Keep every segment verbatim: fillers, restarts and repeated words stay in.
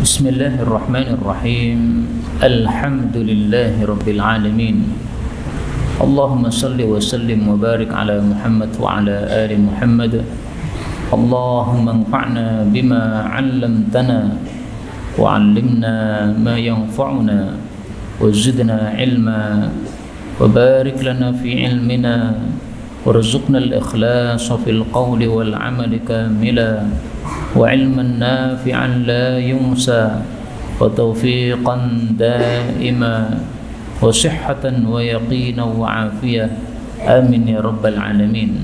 Bismillahirrahmanirrahim. Alhamdulillahi rabbil alamin. Allahumma salli wa sallim wa barik ala Muhammad wa ala ali Muhammad. Allahumma anfa'na bima 'allamtana wa 'allimna ma yanfa'una wa zidna ilma wa barik lana fi ilmina warzuqna al-ikhlasa fil qawli wal 'amali kamila wa ilman nafi'an la yunsa wa tawfiqan daima wa sihhatan wa yaqinan wa afiyah. Amin ya rabbal alamin.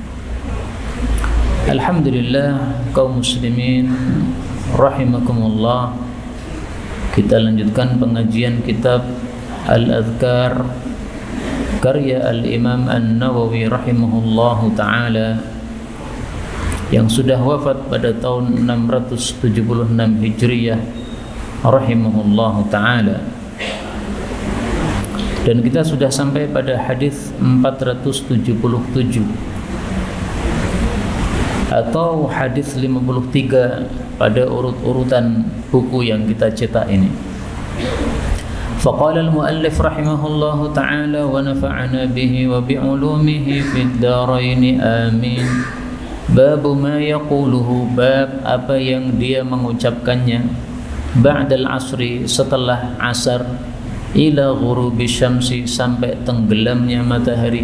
Alhamdulillah kaum muslimin rahimakumullah. Kita lanjutkan pengajian kitab Al-Adhkar karya Al-Imam An-Nawawi rahimahullahu ta'ala yang sudah wafat pada tahun enam ratus tujuh puluh enam Hijriyah rahimahullahu ta'ala. Dan kita sudah sampai pada hadis empat ratus tujuh puluh tujuh atau hadis lima puluh tiga pada urut-urutan buku yang kita cetak ini. Faqala al-muallif rahimahullahu ta'ala wa nafa'ana bihi wa bi'ulumihi fid dharain amin. Bab ma yaquluhu, bab apa yang dia mengucapkannya ba'dal asri, setelah asar, ila ghurubi syamsi, sampai tenggelamnya matahari.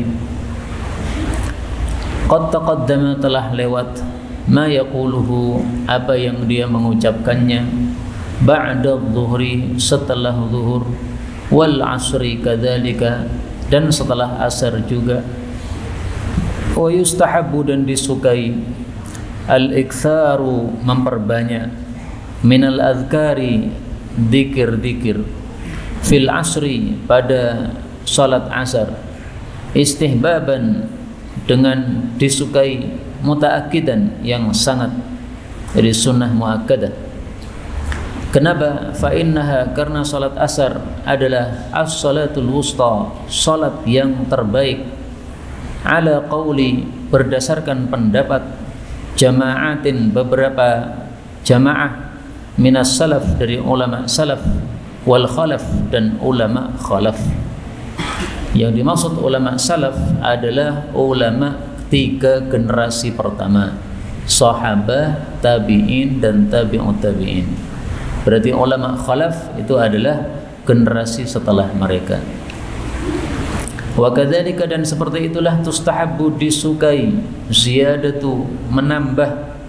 Qad taqaddama, telah lewat, ma yaquluhu, apa yang dia mengucapkannya ba'da dhuhri, setelah zuhur, wal asri kadzalika, dan setelah asar juga. Wa yustahabbu, dan disukai, al-iktsaru, memperbanyak, minal adhkari, dikir-dikir, fil asri, pada salat asar, istihbaban, dengan disukai, muta'akkidan, yang sangat, jadi sunnah muakkadah. Kenapa? Fa innaha, karena salat asar adalah as-salatul wusta, salat yang terbaik, ala qawli, berdasarkan pendapat, jama'atin, beberapa jamaah, minas salaf, dari ulama salaf, wal khalaf, dan ulama khalaf. Yang dimaksud ulama salaf adalah ulama tiga generasi pertama, sahabah, tabi'in, dan tabi'ut tabi'in. Berarti ulama khalaf itu adalah generasi setelah mereka. Wa kadzalika, dan seperti itulah, tustahabbu, disukai, ziyadatu, menambah,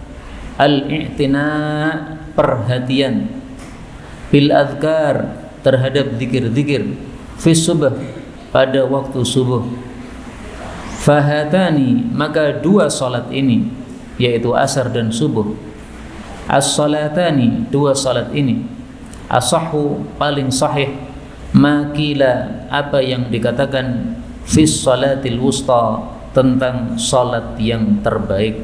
al-i'tina, perhatian, bil adhkar, terhadap zikir-zikir, fi subh, pada waktu subuh. Fahatani, maka dua salat ini, yaitu asar dan subuh, as-salatani, dua salat ini, asahhu, paling sahih, makila, apa yang dikatakan, fis salatil wusta, tentang salat yang terbaik.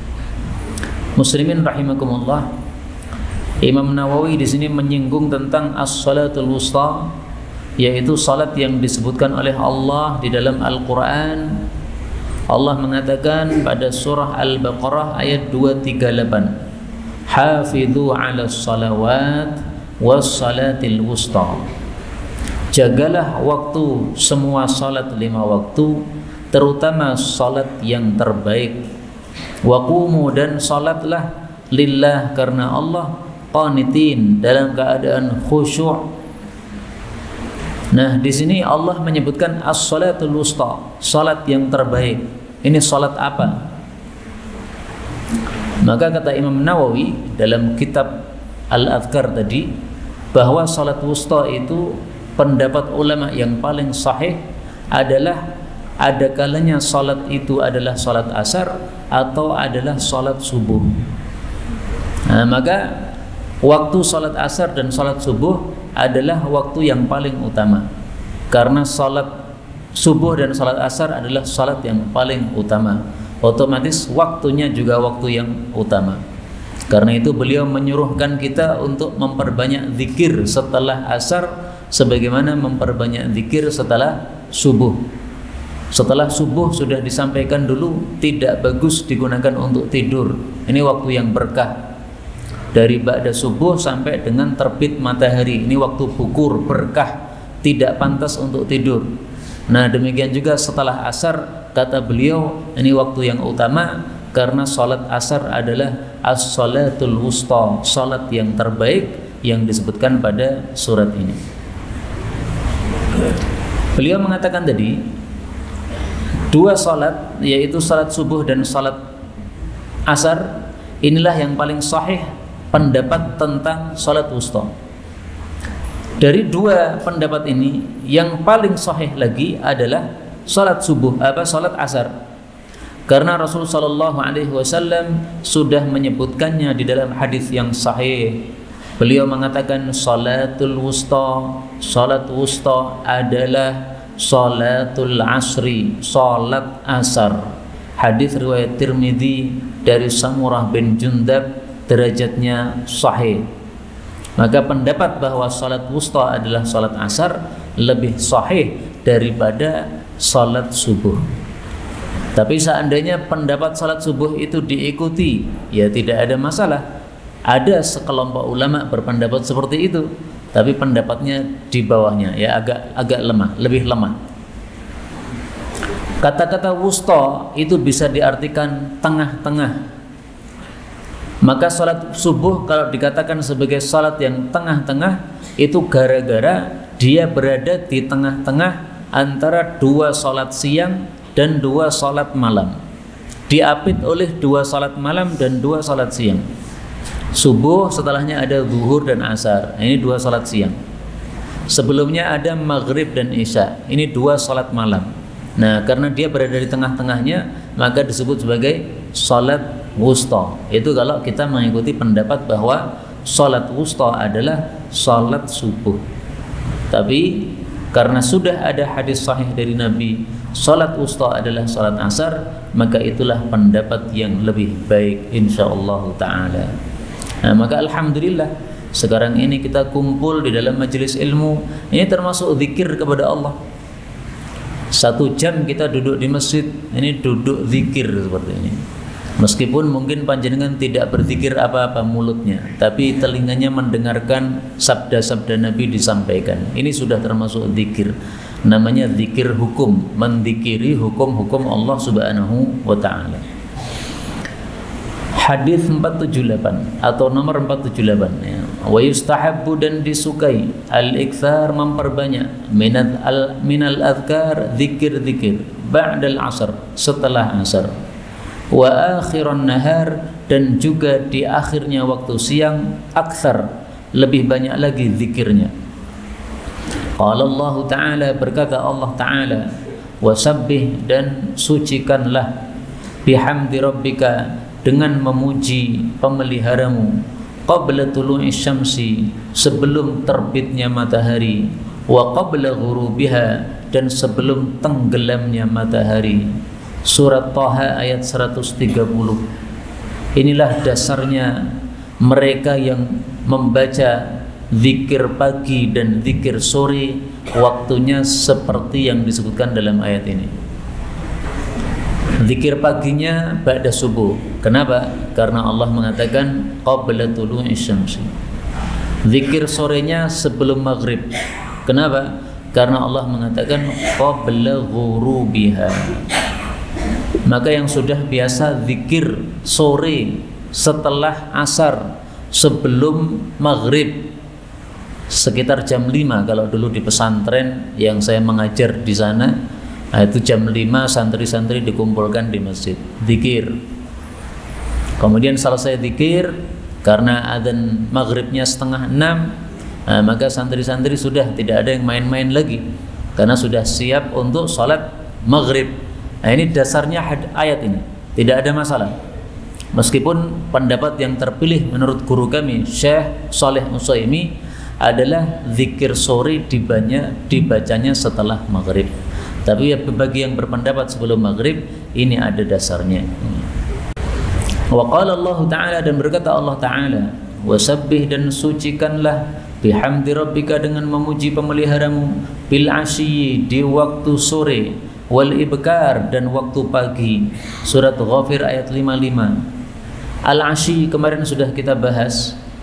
Muslimin rahimakumullah, Imam Nawawi di sini menyinggung tentang as-salatul wusta, yaitu salat yang disebutkan oleh Allah di dalam Al-Quran. Allah mengatakan pada surah Al-Baqarah ayat dua ratus tiga puluh delapan, hafidhu ala salawat was salatil wusta, jagalah waktu, semua salat lima waktu, terutama salat yang terbaik. Wa qumu, dan salatlah, lillah, karena Allah, qanitin, dalam keadaan khusyuk. Nah, di sini Allah menyebutkan as-salatul wusta, salat yang terbaik. Ini salat apa? Maka kata Imam Nawawi dalam kitab Al-Adhkar tadi, bahwa salat wusta itu pendapat ulama yang paling sahih adalah ada kalanya salat itu adalah salat asar atau adalah salat subuh. Nah, maka waktu salat asar dan salat subuh adalah waktu yang paling utama, karena salat subuh dan salat asar adalah salat yang paling utama, otomatis waktunya juga waktu yang utama. Karena itu beliau menyuruhkan kita untuk memperbanyak zikir setelah asar, sebagaimana memperbanyak zikir setelah subuh. Setelah subuh sudah disampaikan dulu, tidak bagus digunakan untuk tidur. Ini waktu yang berkah. dari ba'da subuh sampai dengan terbit matahari. Ini waktu bukur, berkah, tidak pantas untuk tidur. Nah, demikian juga setelah asar, kata beliau, ini waktu yang utama karena salat asar adalah as-salatul wusta, salat yang terbaik yang disebutkan pada surat ini. Beliau mengatakan tadi dua salat, yaitu salat subuh dan salat asar, inilah yang paling sahih pendapat tentang salat wusta. Dari dua pendapat ini, yang paling sahih lagi adalah salat subuh, apa salat asar. Karena Rasul sallallahu alaihi wasallam sudah menyebutkannya di dalam hadis yang sahih. Beliau mengatakan salatul wusta, salat wusta adalah salatul asri, salat asar. Hadis riwayat Tirmidzi dari Samurah bin Jundab, derajatnya sahih. Maka pendapat bahwa salat wusta adalah salat asar lebih sahih daripada salat subuh. Tapi seandainya pendapat salat subuh itu diikuti, ya tidak ada masalah. Ada sekelompok ulama berpendapat seperti itu, tapi pendapatnya di bawahnya, ya agak agak lemah, lebih lemah. Kata-kata wusta itu bisa diartikan tengah-tengah. Maka salat subuh kalau dikatakan sebagai salat yang tengah-tengah, itu gara-gara dia berada di tengah-tengah antara dua salat siang dan dua salat malam. Diapit oleh dua salat malam dan dua salat siang. Subuh, setelahnya ada zuhur dan asar. Ini dua salat siang. Sebelumnya ada maghrib dan isya. Ini dua salat malam. Nah, karena dia berada di tengah-tengahnya, maka disebut sebagai salat wusta. Itu kalau kita mengikuti pendapat bahwa salat wusta adalah salat subuh. Tapi karena sudah ada hadis sahih dari Nabi, salat wusta adalah salat asar, maka itulah pendapat yang lebih baik insyaallah taala. Nah, maka alhamdulillah sekarang ini kita kumpul di dalam majelis ilmu, ini termasuk zikir kepada Allah. Satu jam kita duduk di masjid, ini duduk zikir seperti ini. Meskipun mungkin panjenengan tidak berzikir apa-apa mulutnya, tapi telinganya mendengarkan sabda-sabda Nabi disampaikan. Ini sudah termasuk zikir. Namanya zikir hukum, menzikiri hukum-hukum Allah Subhanahu wa taala. Hadis empat tujuh delapan atau nomor empat tujuh delapan, ya. Wa yustahabbu, dan disukai, al-iktsar, memperbanyak, minal al minal azkar, zikir-zikir, ba'dal asar, setelah asar, wa akhiran nahar, dan juga di akhirnya waktu siang, aktsar, lebih banyak lagi zikirnya. Qala Allah Ta'ala, berkata Allah Ta'ala, wasabbih, dan sucikanlah, bihamdi rabbika, dengan memuji pemeliharamu, qabla tulu'i syamsi, sebelum terbitnya matahari, wa qabla ghurubiha, dan sebelum tenggelamnya matahari. Surat Thaha ayat seratus tiga puluh. Inilah dasarnya mereka yang membaca zikir pagi dan zikir sore, waktunya seperti yang disebutkan dalam ayat ini. Zikir paginya ba'da subuh. Kenapa? Karena Allah mengatakan qabla tulu'i syamsi. Zikir sorenya sebelum maghrib. Kenapa? Karena Allah mengatakan qabla ghurubiha. Maka yang sudah biasa zikir sore setelah asar sebelum maghrib, sekitar jam lima kalau dulu di pesantren yang saya mengajar di sana, nah itu jam lima santri-santri dikumpulkan di masjid zikir. Kemudian selesai zikir, karena adzan maghribnya setengah enam, nah, maka santri-santri sudah tidak ada yang main-main lagi karena sudah siap untuk sholat maghrib. Nah, ini dasarnya ayat ini, tidak ada masalah. Meskipun pendapat yang terpilih menurut guru kami Syekh Shalih Utsaimin adalah zikir sore dibanya, dibacanya setelah maghrib. Tapi bagi yang berpendapat sebelum maghrib, ini ada dasarnya. Wa qala Allah Ta'ala, dan berkata Allah Ta'ala, wasabbih, dan sucikanlah, bihamdi rabbika, dengan memuji pemeliharamu, bil asyi, di waktu sore, wal ibkar, dan waktu pagi. Surat Ghafir ayat lima puluh lima. Al asyi kemarin sudah kita bahas,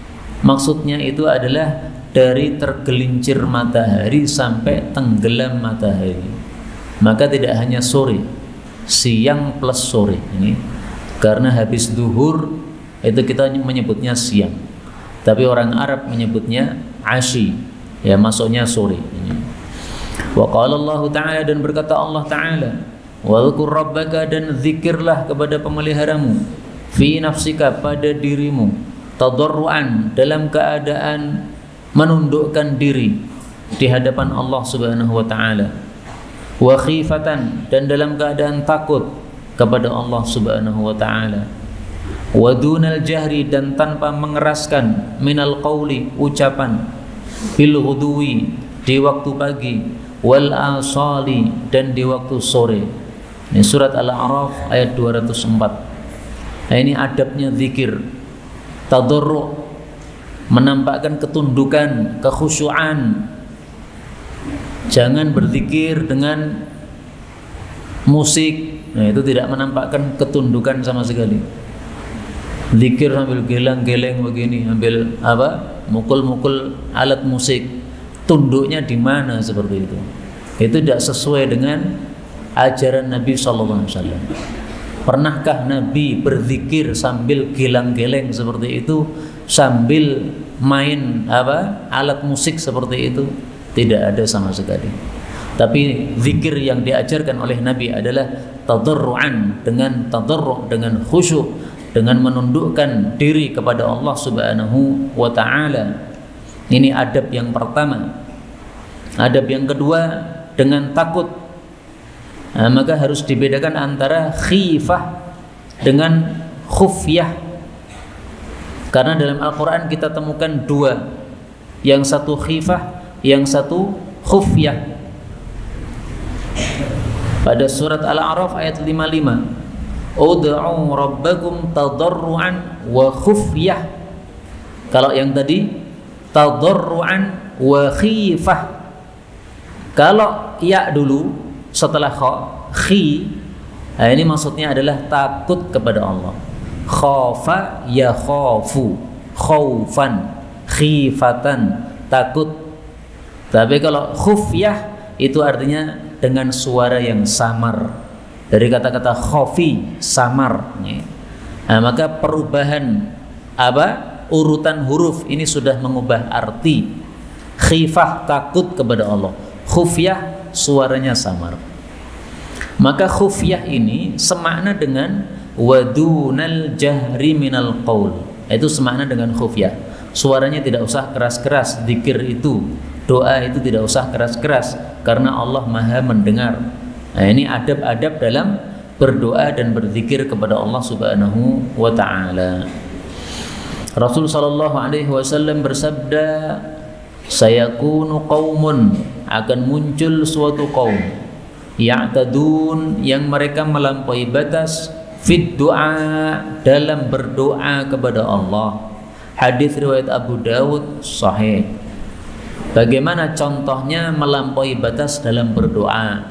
Maksudnya itu adalah dari tergelincir matahari sampai tenggelam matahari. Maka tidak hanya sore, siang plus sore ini. Karena habis zuhur itu kita menyebutnya siang. Tapi orang Arab menyebutnya asyi, ya masuknya sore ini. Wa qala Allah Ta'ala, dan berkata Allah Ta'ala, wadhkur rabbaka, dan zikirlah kepada pemeliharamu, fi nafsika, pada dirimu, tadarruan, dalam keadaan menundukkan diri di hadapan Allah Subhanahu wa taala, wa khifatan, dan dalam keadaan takut kepada Allah Subhanahu wa taala, wa dunal jahri, dan tanpa mengeraskan, minal qauli, ucapan, bil ghudwi, di waktu pagi, wal asali, dan di waktu sore. Ini surat Al-A'raf ayat dua ratus empat. Nah, ini adabnya zikir. Tadarru', menampakkan ketundukan, kekhusyuan. Jangan berzikir dengan musik. Nah, itu tidak menampakkan ketundukan sama sekali. Zikir sambil geleng-geleng begini, ambil apa? Mukul-mukul alat musik. Tunduknya di mana seperti itu? Itu tidak sesuai dengan ajaran Nabi sallallahu alaihi wasallam. Pernahkah Nabi berzikir sambil geleng-geleng seperti itu, sambil main apa? Alat musik seperti itu? Tidak ada sama sekali. Tapi zikir yang diajarkan oleh Nabi adalah tadarruan, dengan tadarru', dengan khusyuk, dengan menundukkan diri kepada Allah Subhanahu wa taala. Ini adab yang pertama. Adab yang kedua, dengan takut. Nah, maka harus dibedakan antara khifah dengan khufyah. Karena dalam Al-Quran kita temukan dua, yang satu khifah, yang satu khufyah. Pada surat Al-A'raf ayat lima puluh lima, ud'u rabbakum tadarruan wa khufyah. Kalau yang tadi tadarruan wa khifah. Kalau ya dulu setelah kha, khi, nah ini maksudnya adalah takut kepada Allah. Khafa ya khafu, khaufan, khifatan, takut. Tapi kalau khufyah itu artinya dengan suara yang samar. Dari kata-kata khafi, samar. Nah, maka perubahan apa? Urutan huruf ini sudah mengubah arti. Khifah, takut kepada Allah. Khufyah, suaranya samar. Maka khufyah ini semakna dengan wadunal jahri minal qaul. Itu semakna dengan khufyah. Suaranya tidak usah keras-keras, zikir itu, doa itu tidak usah keras-keras, karena Allah Maha mendengar. Nah, ini adab-adab dalam berdoa dan berzikir kepada Allah Subhanahu wa taala. Rasul sallallahu alaihi wasallam bersabda, sayakunu qaumun, akan muncul suatu kaum, ya'tadun, yang mereka melampaui batas, fit du'a, dalam berdoa kepada Allah. Hadis riwayat Abu Dawud sahih. Bagaimana contohnya melampaui batas dalam berdoa?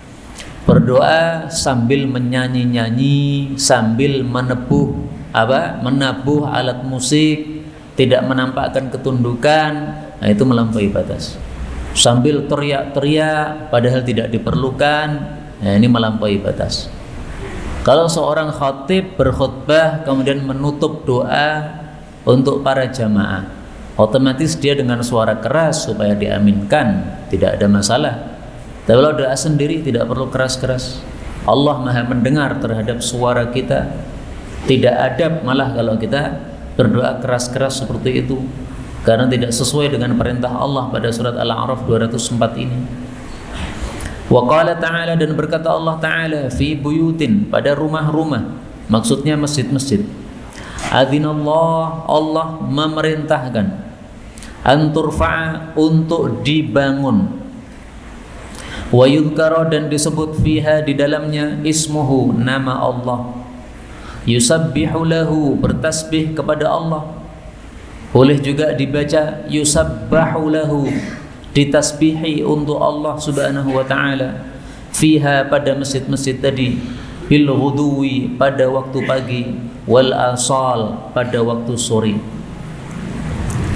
Berdoa sambil menyanyi-nyanyi, sambil menebuh apa? Menabuh alat musik, tidak menampakkan ketundukan, nah itu melampaui batas. Sambil teriak-teriak padahal tidak diperlukan, nah ini melampaui batas. Kalau seorang khatib berkhutbah kemudian menutup doa untuk para jamaah, otomatis dia dengan suara keras supaya diaminkan, tidak ada masalah. Tapi kalau doa sendiri tidak perlu keras-keras. Allah Maha mendengar terhadap suara kita. Tidak adab malah kalau kita berdoa keras-keras seperti itu, karena tidak sesuai dengan perintah Allah pada surat Al-A'raf dua ratus empat ini. Wa qala ta'ala, dan berkata Allah Ta'ala, fi buyutin, pada rumah-rumah, maksudnya masjid-masjid. Adzinallah, Allah memerintahkan, anturfa'a, untuk dibangun, wa yudhkara, dan disebut fiha, di dalamnya, ismuhu, nama Allah, yusabbihu lahu, bertasbih kepada Allah. Boleh juga dibaca yusabbahu lahu, ditasbihi untuk Allah Subhanahu wa taala, fiha, pada masjid-masjid tadi, bil ghudwi, pada waktu pagi, wal asal, pada waktu sore.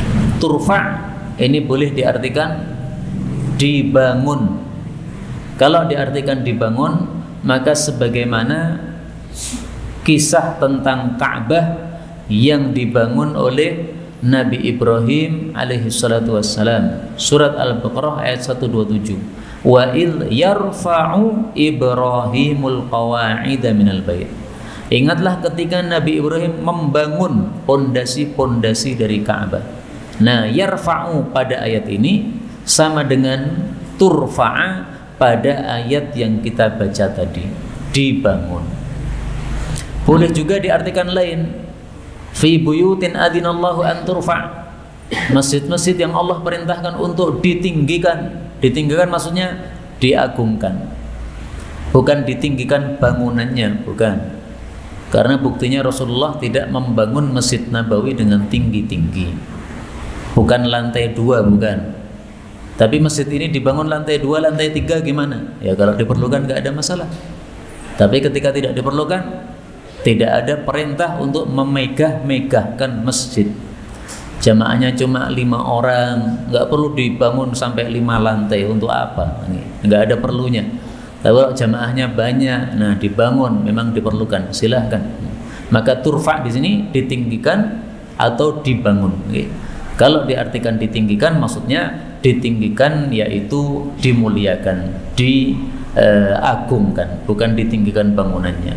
turfa ini boleh diartikan dibangun. Kalau diartikan dibangun, maka sebagaimana kisah tentang Ka'bah yang dibangun oleh Nabi Ibrahim alaihi salatu wassalam, surat Al-Baqarah ayat seratus dua puluh tujuh. Wa idh yarfa'u Ibrahimul qawa'ida minal bait. Ingatlah ketika Nabi Ibrahim membangun pondasi-pondasi dari Ka'bah. Nah, yarfa'u pada ayat ini sama dengan turfa'a pada ayat yang kita baca tadi, dibangun. Boleh juga diartikan lain, fi buyutin adzinallahu an turfa', masjid-masjid yang Allah perintahkan untuk ditinggikan. Ditinggikan maksudnya diagungkan, bukan ditinggikan bangunannya, bukan. Karena buktinya Rasulullah tidak membangun Masjid Nabawi dengan tinggi-tinggi, bukan lantai dua, bukan. Tapi masjid ini dibangun lantai dua, lantai tiga gimana? Ya kalau diperlukan nggak ada masalah. Tapi ketika tidak diperlukan, tidak ada perintah untuk memegah-megahkan masjid. Jamaahnya cuma lima orang, nggak perlu dibangun sampai lima lantai. Untuk apa? Nggak ada perlunya. Tapi kalau jamaahnya banyak, nah dibangun, memang diperlukan, silahkan. Maka turfa di sini ditinggikan atau dibangun. Oke. Kalau diartikan ditinggikan, maksudnya ditinggikan yaitu dimuliakan, diagungkan, bukan ditinggikan bangunannya.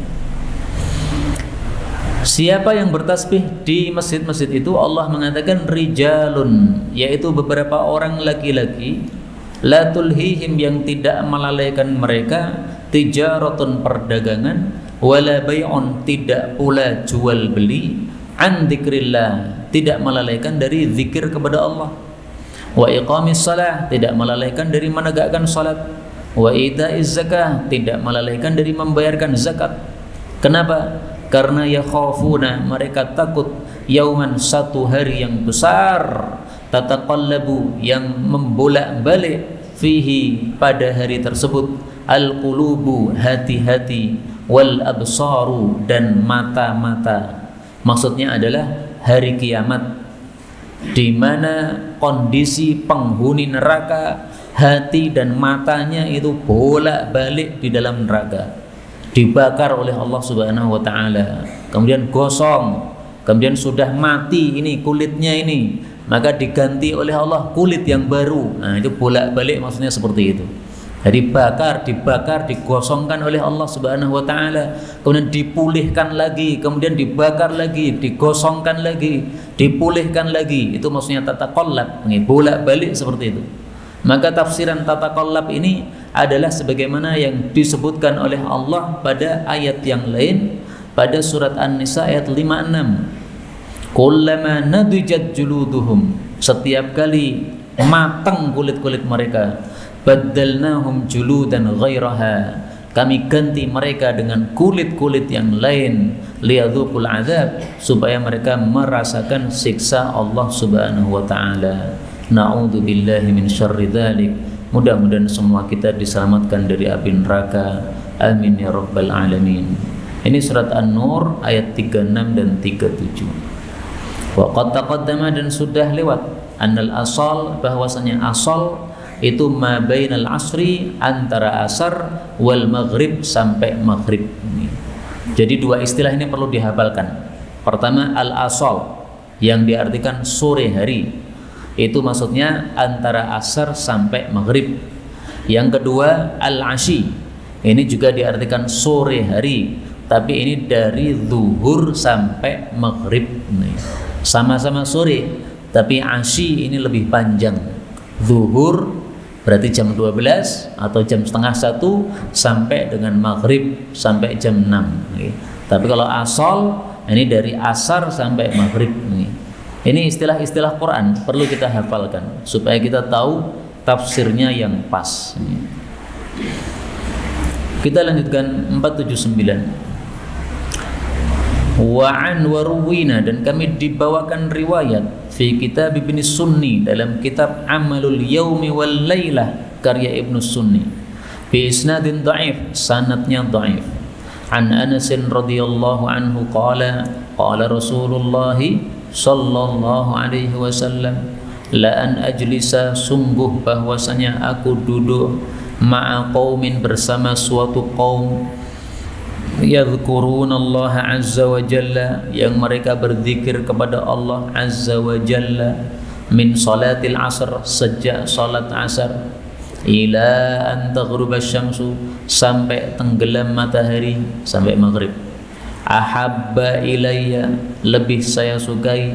Siapa yang bertasbih di masjid-masjid itu, Allah mengatakan rijalun, yaitu beberapa orang laki-laki, la tulhihim yang tidak melalaikan mereka, tijaratun perdagangan, wala bay'un tidak pula jual beli, an dzikrillah tidak melalaikan dari zikir kepada Allah, wa iqamis salah tidak melalaikan dari menegakkan salat, wa itaiz zakah tidak melalaikan dari membayarkan zakat. Kenapa? Karena yakhafuna mereka takut yauman satu hari yang besar, tataqallabu yang membolak-balik fihi pada hari tersebut, al-qulubu hati-hati, wal absaru dan mata-mata. Maksudnya adalah hari kiamat, di mana kondisi penghuni neraka hati dan matanya itu bolak-balik di dalam neraka, dibakar oleh Allah Subhanahu wa taala, kemudian gosong, kemudian sudah mati ini kulitnya ini, maka diganti oleh Allah kulit yang baru. Nah, itu bolak-balik maksudnya seperti itu. Jadi bakar, dibakar, digosongkan oleh Allah Subhanahu wa taala, kemudian dipulihkan lagi, kemudian dibakar lagi, digosongkan lagi, dipulihkan lagi. Itu maksudnya tataqallab, bolak-balik seperti itu. Maka tafsiran tataqallab ini adalah sebagaimana yang disebutkan oleh Allah pada ayat yang lain, pada surat An-Nisa ayat lima puluh enam. Kullama nadijat juluduhum, setiap kali matang kulit-kulit mereka, baddalnahum juludan ghairaha, kami ganti mereka dengan kulit-kulit yang lain, liyadzuqul azab, supaya mereka merasakan siksa Allah Subhanahu wa taala. Na'udzubillahi min syarri dzalik. Mudah-mudahan semua kita diselamatkan dari api neraka. Amin ya rabbal alamin. Ini surat An-Nur ayat tiga puluh enam dan tiga puluh tujuh. Wa qad taqaddama dan sudah lewat annal asal, bahwasanya asal itu ma bainal asri, antara asar wal maghrib sampai maghrib. Jadi dua istilah ini perlu dihafalkan. Pertama al asal yang diartikan sore hari, itu maksudnya antara asar sampai maghrib. Yang kedua al-ashi, ini juga diartikan sore hari, tapi ini dari zuhur sampai maghrib. Sama-sama sore, tapi ashi ini lebih panjang. Zuhur berarti jam dua belas atau jam setengah satu sampai dengan maghrib sampai jam enam. Tapi kalau asal ini dari asar sampai maghrib. Ini istilah-istilah Quran perlu kita hafalkan supaya kita tahu tafsirnya yang pas. Kita lanjutkan empat tujuh sembilan. Wa'an waruwina, dan kami dibawakan riwayat fi kitab Ibnu Sunni, dalam kitab Amalul Yaumi wal Lailah karya Ibnu Sunni, bi isnadin dhaif, sanadnya dhaif. An Anas radhiyallahu anhu qala qala Rasulullah sallallahu alaihi wasallam, la an ajlisa, sungguh bahwasanya aku duduk ma'a qaumin, bersama suatu kaum, yadhkurunallaha azza wa jalla, yang mereka berzikir kepada Allah azza wa jalla, min salatil asr, sejak salat asar, ila an taghruba syamsu, sampai tenggelam matahari, sampai maghrib. Ahabba ilayya, lebih saya sukai,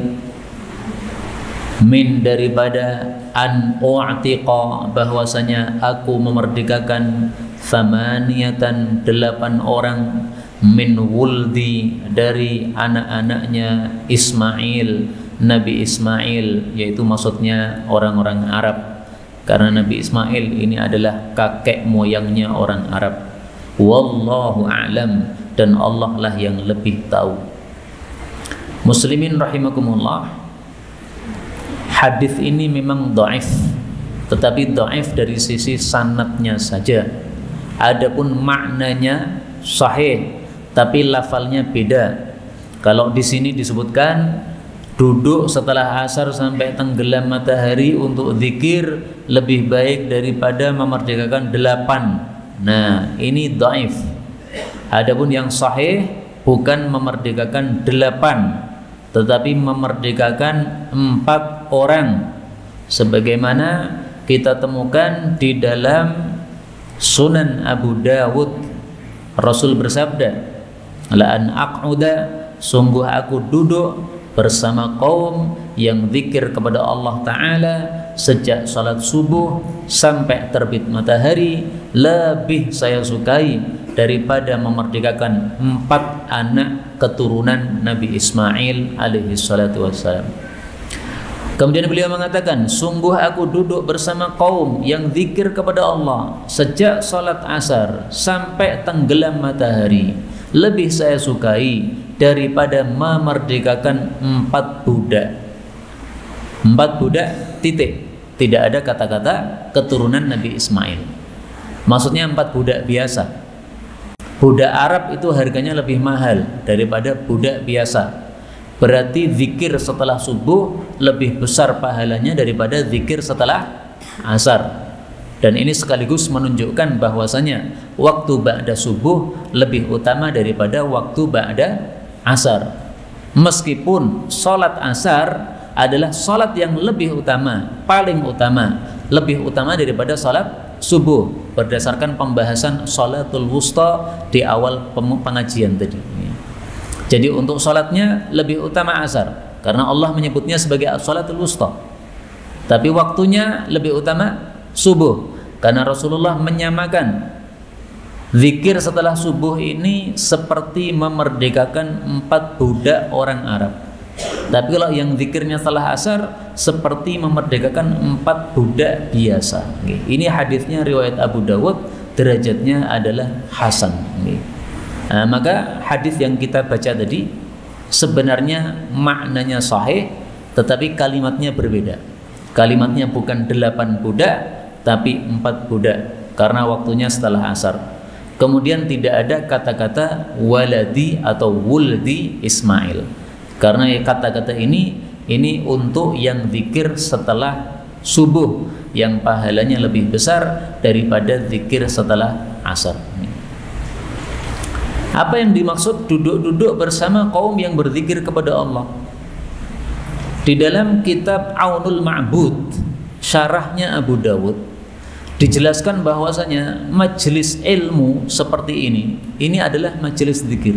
min, daripada, an u'tiqa, bahwasanya aku memerdekakan, thamaniyatan, delapan orang, min wuldi, dari anak-anaknya Ismail, Nabi Ismail, yaitu maksudnya orang-orang Arab, karena Nabi Ismail ini adalah kakek moyangnya orang Arab. Wallahu a'lam, dan Allah lah yang lebih tahu. Muslimin rahimakumullah, hadis ini memang dhaif, tetapi dhaif dari sisi sanadnya saja. Adapun maknanya sahih, tapi lafalnya beda. Kalau di sini disebutkan duduk setelah asar sampai tenggelam matahari untuk zikir lebih baik daripada memerdekakan delapan. Nah, ini dhaif. Adapun yang sahih bukan memerdekakan delapan, tetapi memerdekakan empat orang, sebagaimana kita temukan di dalam Sunan Abu Dawud. Rasul bersabda, la an aq'uda, sungguh aku duduk bersama kaum yang zikir kepada Allah Ta'ala sejak salat subuh sampai terbit matahari, lebih saya sukai daripada memerdekakan empat anak keturunan Nabi Ismail alaihi salatu wassalam. Kemudian beliau mengatakan, sungguh aku duduk bersama kaum yang zikir kepada Allah sejak salat asar sampai tenggelam matahari, lebih saya sukai daripada memerdekakan empat budak. Empat budak, titik. Tidak ada kata-kata keturunan Nabi Ismail. Maksudnya empat budak biasa. Budak Arab itu harganya lebih mahal daripada budak biasa. Berarti zikir setelah subuh lebih besar pahalanya daripada zikir setelah asar. Dan ini sekaligus menunjukkan bahwasanya waktu ba'da subuh lebih utama daripada waktu ba'da asar. Meskipun sholat asar adalah sholat yang lebih utama, paling utama, lebih utama daripada sholat subuh, berdasarkan pembahasan sholatul wusta di awal pengajian tadi. Jadi untuk sholatnya lebih utama asar, karena Allah menyebutnya sebagai sholatul wusta. Tapi waktunya lebih utama subuh, karena Rasulullah menyamakan zikir setelah subuh ini seperti memerdekakan empat budak orang Arab. Tapi kalau yang zikirnya setelah asar seperti memerdekakan empat budak biasa. Ini hadisnya riwayat Abu Dawud, derajatnya adalah hasan. Nah, maka hadis yang kita baca tadi sebenarnya maknanya sahih, tetapi kalimatnya berbeda. Kalimatnya bukan delapan budak, tapi empat budak, karena waktunya setelah asar. Kemudian tidak ada kata-kata waladi atau wuldi Ismail, karena kata-kata ini ini untuk yang zikir setelah subuh, yang pahalanya lebih besar daripada zikir setelah asar. Apa yang dimaksud duduk-duduk bersama kaum yang berzikir kepada Allah? Di dalam kitab Aunul Ma'bud, syarahnya Abu Dawud, dijelaskan bahwasanya majelis ilmu seperti ini, ini adalah majelis zikir.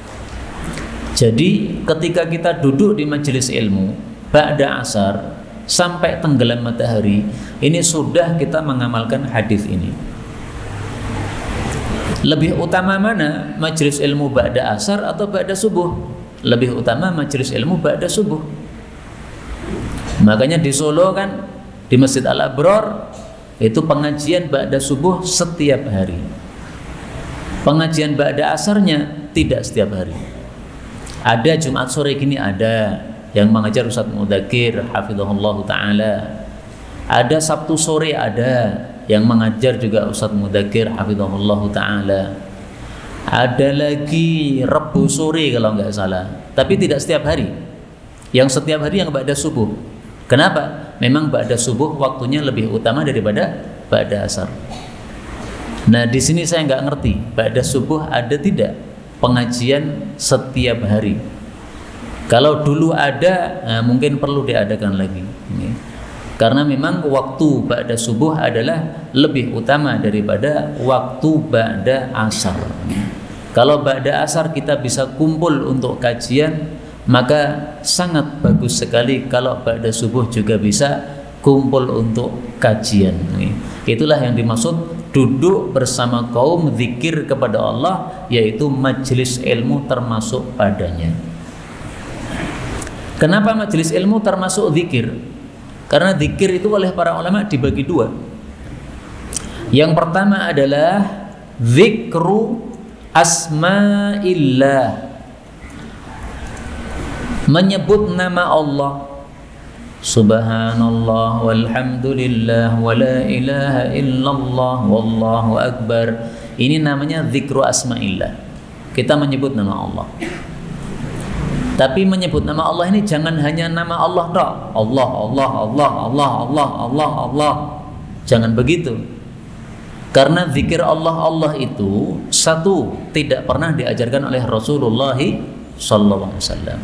Jadi ketika kita duduk di majelis ilmu ba'da asar sampai tenggelam matahari, ini sudah kita mengamalkan hadis ini. Lebih utama mana, majelis ilmu ba'da asar atau ba'da subuh? Lebih utama majelis ilmu ba'da subuh. Makanya di Solo kan, di Masjid Al-Abrar itu pengajian ba'da subuh setiap hari. Pengajian ba'da asarnya tidak setiap hari. Ada Jumat sore gini, ada yang mengajar Ustaz Mudakir hafizahullah ta'ala. Ada Sabtu sore, ada yang mengajar juga Ustaz Mudakir hafizahullah ta'ala. Ada lagi Rabu sore kalau nggak salah, tapi tidak setiap hari. Yang setiap hari yang ba'da subuh. Kenapa? memang ba'da subuh waktunya lebih utama daripada ba'da asar. Nah, di sini saya nggak ngerti, ba'da subuh ada tidak pengajian setiap hari? Kalau dulu ada, nah mungkin perlu diadakan lagi. Karena memang waktu ba'da subuh adalah lebih utama daripada waktu ba'da asar. Kalau ba'da asar kita bisa kumpul untuk kajian, maka sangat bagus sekali kalau ba'da subuh juga bisa kumpul untuk kajian. Itulah yang dimaksud duduk bersama kaum zikir kepada Allah, yaitu majelis ilmu termasuk padanya. Kenapa majelis ilmu termasuk zikir? Karena zikir itu oleh para ulama dibagi dua. Yang pertama adalah zikru asma'illah, menyebut nama Allah. Subhanallah walhamdulillah wa la ilaha illallah wallahu akbar. Ini namanya zikru asma'illah. Kita menyebut nama Allah. Tapi menyebut nama Allah ini jangan hanya nama Allah tok. Allah, Allah, Allah, Allah, Allah, Allah, Allah. Jangan begitu. Karena zikir Allah Allah itu satu tidak pernah diajarkan oleh Rasulullah sallallahu alaihi wasallam.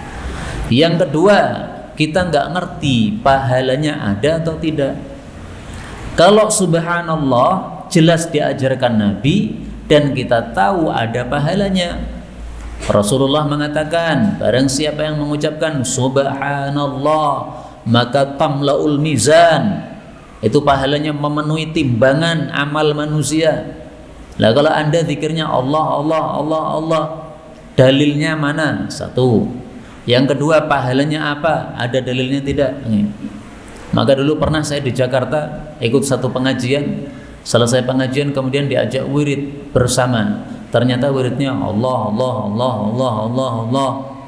Yang kedua, kita nggak ngerti pahalanya ada atau tidak. Kalau subhanallah jelas diajarkan Nabi dan kita tahu ada pahalanya. Rasulullah mengatakan, barang siapa yang mengucapkan subhanallah maka tamlaul mizan, itu pahalanya memenuhi timbangan amal manusia. Lah kalau anda zikirnya Allah Allah Allah Allah, dalilnya mana? Satu. Yang kedua, pahalanya apa? Ada dalilnya tidak? Nih. Maka dulu pernah saya di Jakarta ikut satu pengajian, selesai pengajian kemudian diajak wirid bersama. Ternyata wiridnya Allah Allah Allah Allah Allah Allah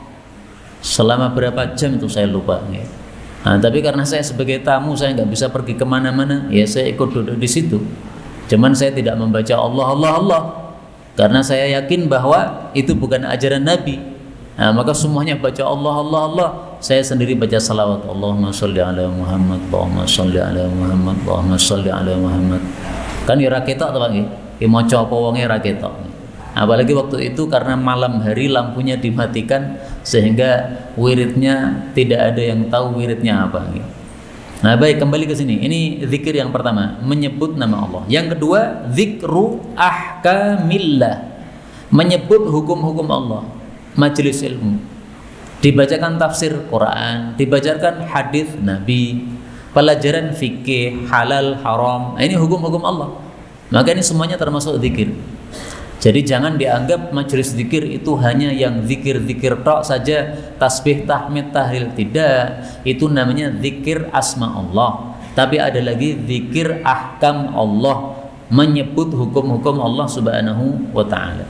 selama berapa jam itu saya lupa. Nih. Nah, tapi karena saya sebagai tamu saya nggak bisa pergi kemana-mana, ya saya ikut duduk di situ. Cuman saya tidak membaca Allah Allah Allah karena saya yakin bahwa itu bukan ajaran Nabi. Nah, maka semuanya baca Allah Allah Allah. Saya sendiri baca salawat, Allahumma sholli ala Muhammad, Allahumma sholli ala Muhammad, Allahumma sholli ala Muhammad. Kan ya raketok to Pak nggih. Ki maca apa wonge raketok. Apalagi waktu itu karena malam hari lampunya dimatikan sehingga wiridnya tidak ada yang tahu wiridnya apa. Nah baik, kembali ke sini. Ini zikir yang pertama, menyebut nama Allah. Yang kedua, zikru ahkamillah, menyebut hukum-hukum Allah. Majelis ilmu, dibacakan tafsir Quran, dibacakan hadis Nabi, pelajaran fikih halal haram. Ini hukum-hukum Allah. Maka ini semuanya termasuk zikir. Jadi jangan dianggap majelis zikir itu hanya yang zikir-zikir tok saja, tasbih, tahmid, tahlil. Tidak, itu namanya zikir asma Allah. Tapi ada lagi zikir ahkam Allah, menyebut hukum-hukum Allah subhanahu wa ta'ala.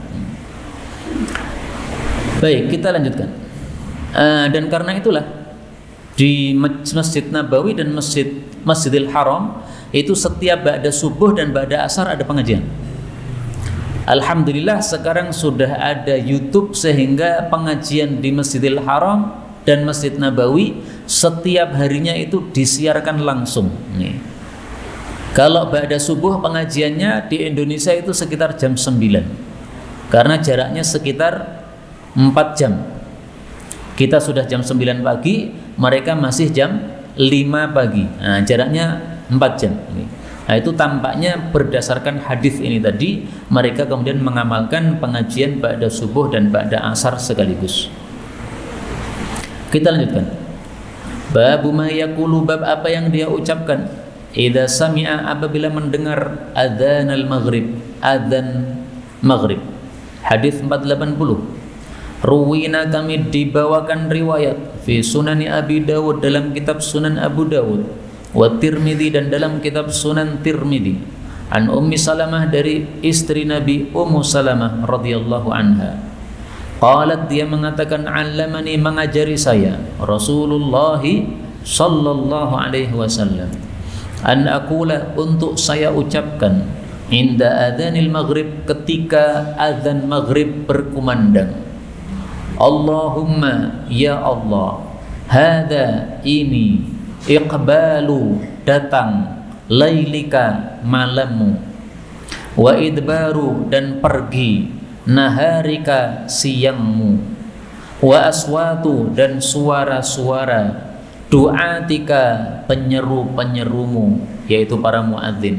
Baik, kita lanjutkan. Uh, dan karena itulah di Masjid Nabawi dan Masjid Masjidil Haram itu setiap ba'da subuh dan ba'da asar ada pengajian. Alhamdulillah sekarang sudah ada YouTube sehingga pengajian di Masjidil Haram dan Masjid Nabawi setiap harinya itu disiarkan langsung. Nih. Kalau ba'da subuh pengajiannya di Indonesia itu sekitar jam sembilan. Karena jaraknya sekitar empat jam. Kita sudah jam sembilan pagi, mereka masih jam lima pagi. Nah, jaraknya empat jam. Nah, itu tampaknya berdasarkan hadis ini tadi, mereka kemudian mengamalkan pengajian ba'da subuh dan ba'da asar sekaligus. Kita lanjutkan. Babu ma yaqulu, bab apa yang dia ucapkan. Idza sami'a, apabila mendengar adzan al-maghrib, adzan maghrib. Hadis empat ratus delapan puluh. Ruwina, kami dibawakan riwayat fi Sunani Abi Dawud, dalam kitab Sunan Abu Dawud, wa Tirmidzi, dan dalam kitab Sunan Tirmidzi, an Ummi Salamah, dari istri Nabi Ummu Salamah radhiyallahu anha. Qalat, dia mengatakan, allamani, mengajari saya Rasulullah sallallahu alaihi wasallam, an aqula, untuk saya ucapkan, inda adzanil maghrib, ketika adzan maghrib berkumandang, Allahumma, ya Allah, hada, ini, iqbalu datang, lailika malammu, wa idbaru dan pergi, naharika siangmu, wa aswatu dan suara-suara, du'atika penyeru-penyerumu, yaitu para muadzin.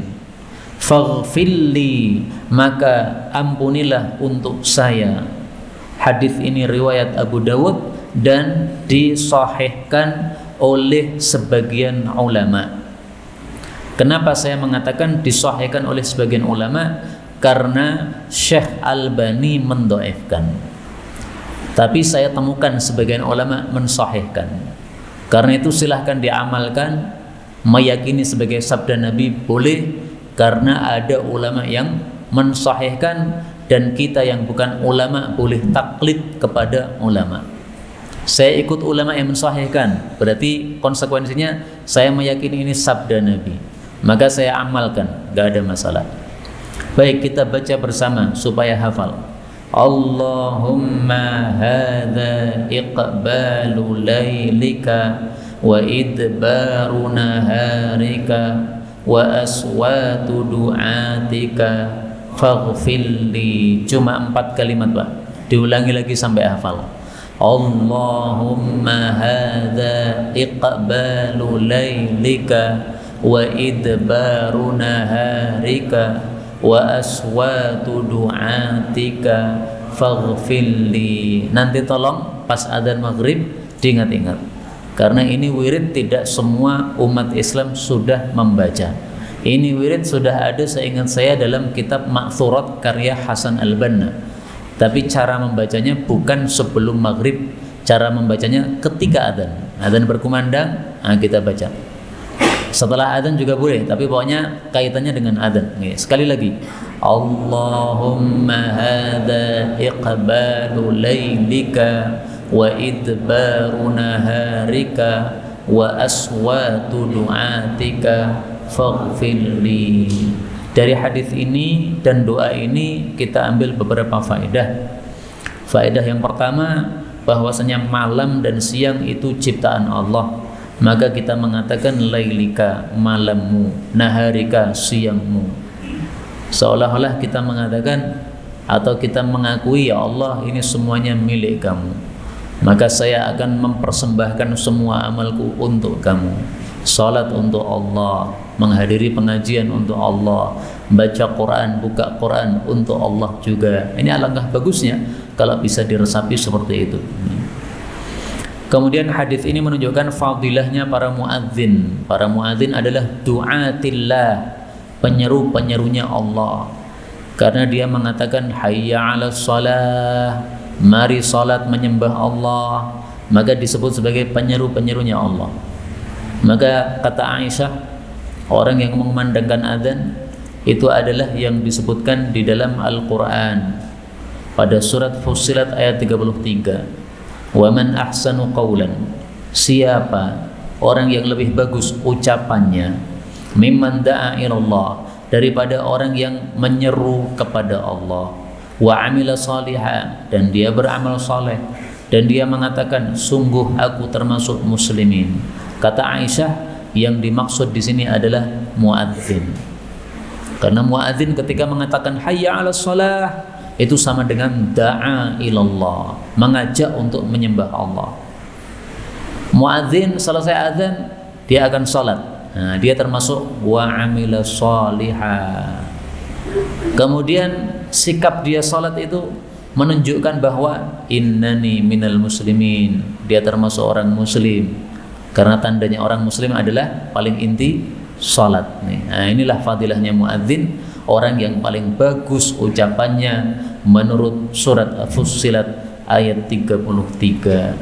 Faghfirli maka ampunilah untuk saya. Hadis ini riwayat Abu Dawud dan disahihkan oleh sebagian ulama. Kenapa saya mengatakan disahihkan oleh sebagian ulama? Karena Syekh Albani mendhaifkan. Tapi saya temukan sebagian ulama mensahihkan. Karena itu silahkan diamalkan. Meyakini sebagai sabda Nabi boleh, karena ada ulama yang mensahihkan, dan kita yang bukan ulama boleh taklid kepada ulama. Saya ikut ulama yang mensahihkan, berarti konsekuensinya saya meyakini ini sabda Nabi, maka saya amalkan, gak ada masalah. Baik, kita baca bersama supaya hafal. Allahumma hadza iqbalu lailika wa idbaru naharika wa aswatu du'atika faghfirli. Cuma empat kalimat, Pak. Diulangi lagi sampai hafal. Allahumma hadza iqbalu lailika wa idbaru naharika wa aswatu du'atika faghfirli. Nanti tolong pas adzan maghrib diingat-ingat, karena ini wirid tidak semua umat Islam sudah membaca. Ini wirid sudah ada seingat saya dalam kitab Ma'thurat karya Hasan Al-Banna. Tapi cara membacanya bukan sebelum maghrib, cara membacanya ketika adzan. Adzan berkumandang, nah kita baca. Setelah adzan juga boleh, tapi pokoknya kaitannya dengan adzan. Sekali lagi. Allahumma hadza iqbalu lailika wa idbaru naharika wa aswatu du'atika faghfirli. Dari hadis ini dan doa ini kita ambil beberapa faedah. Faedah yang pertama, bahwasanya malam dan siang itu ciptaan Allah, maka kita mengatakan lailika malammu, naharika siangmu. Seolah-olah kita mengatakan atau kita mengakui, ya Allah, ini semuanya milik kamu, maka saya akan mempersembahkan semua amalku untuk kamu. Salat untuk Allah, menghadiri pengajian untuk Allah, baca Quran, buka Quran untuk Allah juga. Ini alangkah bagusnya kalau bisa diresapi seperti itu. Kemudian hadis ini menunjukkan fadilahnya para muadzin. Para muadzin adalah du'atillah, penyeru-penyerunya Allah. Karena dia mengatakan hayya 'alas shalah, mari salat menyembah Allah, maka disebut sebagai penyeru-penyerunya Allah. Maka kata Aisyah, orang yang mengumandangkan adzan itu adalah yang disebutkan di dalam Al-Quran pada surat Fussilat ayat tiga puluh tiga. Wa man ahsanu qawlan, siapa orang yang lebih bagus ucapannya, mimman da'a ilallah, daripada orang yang menyeru kepada Allah, wa amila salihah, dan dia beramal saleh, dan dia mengatakan sungguh aku termasuk muslimin. Kata Aisyah, yang dimaksud di sini adalah muadzin. Karena muadzin ketika mengatakan hayya 'alas shalah itu sama dengan da'a ilallah, mengajak untuk menyembah Allah. Muadzin selesai azan dia akan salat. Nah, dia termasuk wa amila salihah. Kemudian sikap dia salat itu menunjukkan bahwa innani minal muslimin, dia termasuk orang muslim. Karena tandanya orang muslim adalah paling inti salat. Nah, inilah fadilahnya muadzin, orang yang paling bagus ucapannya menurut surat Fussilat ayat tiga puluh tiga.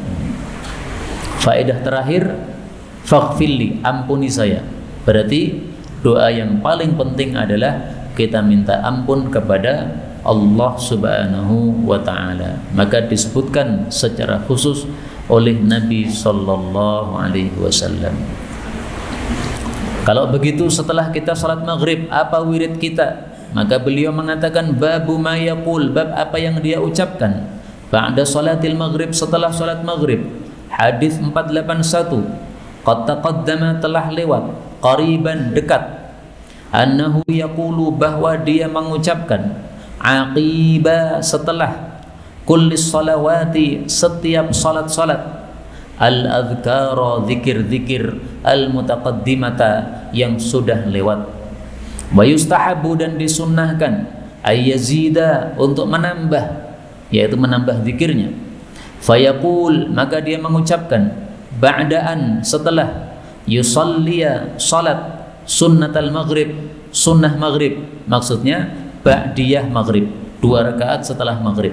Faedah terakhir, faghfirli, ampuni saya. Berarti doa yang paling penting adalah kita minta ampun kepada Allah Subhanahu wa ta'ala. Maka disebutkan secara khusus oleh Nabi sallallahu alaihi wasallam. Kalau begitu setelah kita salat maghrib, apa wirid kita? Maka beliau mengatakan babu ma yaqul, bab apa yang dia ucapkan ba'da salatil maghrib, setelah salat maghrib. Hadis empat ratus delapan puluh satu, qad taqaddama telah lewat, qariban dekat, annahu yaqulu bahwa dia mengucapkan, aqiba setelah, kulli salawati setiap salat-salat, al-adhkara zikir-zikir, al-mutaqaddimata yang sudah lewat, wa yustahabu dan disunnahkan, ayyazida untuk menambah, yaitu menambah zikirnya. Fayaqul maka dia mengucapkan, ba'daan setelah, yusalliya salat sunnatal maghrib, sunnah maghrib, maksudnya ba'diyah maghrib, dua rakaat setelah maghrib.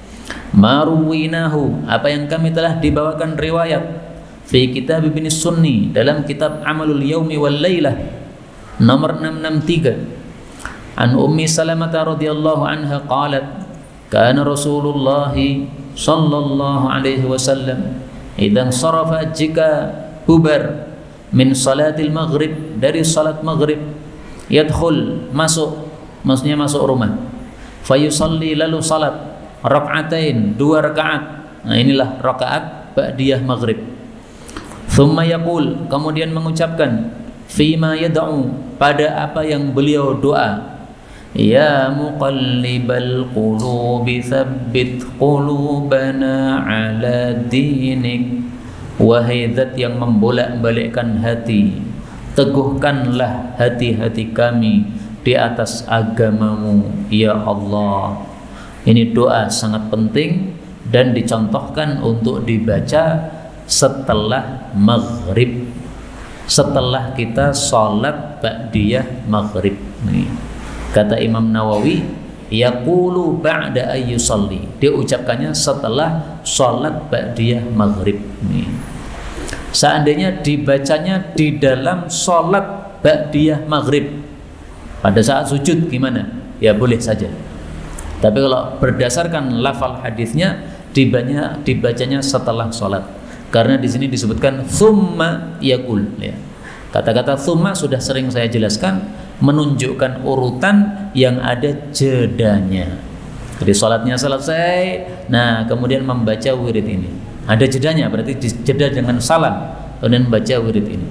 Maruwinahu apa yang kami telah dibawakan riwayat, fi kitab Ibn Sunni dalam kitab Amalul Yaumi wal Lailah nomor enam enam tiga, an Ummi Salamah radhiyallahu anha qalat, kana Rasulullah sallallahu alaihi wasallam idan sarafa jika bubar min salatil maghrib dari salat maghrib, yadkhul masuk, maksudnya masuk rumah, fayusalli lalu salat rakaatain dua rakaat, nah inilah rakaat ba'diyah maghrib. Thumma yaqul kemudian mengucapkan, fima yad'u pada apa yang beliau doa, ya muqallibal qulubi tsabbit qulubana ala dinik, wahai zat yang membolak-balikkan hati, teguhkanlah hati-hati kami di atas agamamu ya Allah. Ini doa sangat penting dan dicontohkan untuk dibaca setelah maghrib, setelah kita sholat ba'diyah maghrib. Nih. Kata Imam Nawawi, yaqulu ba'da ayyusalli, dia ucapkannya setelah sholat ba'diyah maghrib. Nih. Seandainya dibacanya di dalam sholat ba'diyah maghrib, pada saat sujud gimana? Ya boleh saja. Tapi kalau berdasarkan lafal hadisnya, dibacanya, dibacanya setelah sholat. Karena di sini disebutkan thumma yaqul. Ya. Kata-kata thumma sudah sering saya jelaskan, menunjukkan urutan yang ada jedanya. Jadi sholatnya selesai, nah kemudian membaca wirid ini. Ada jedanya, berarti jeda dengan salam, kemudian membaca wirid ini.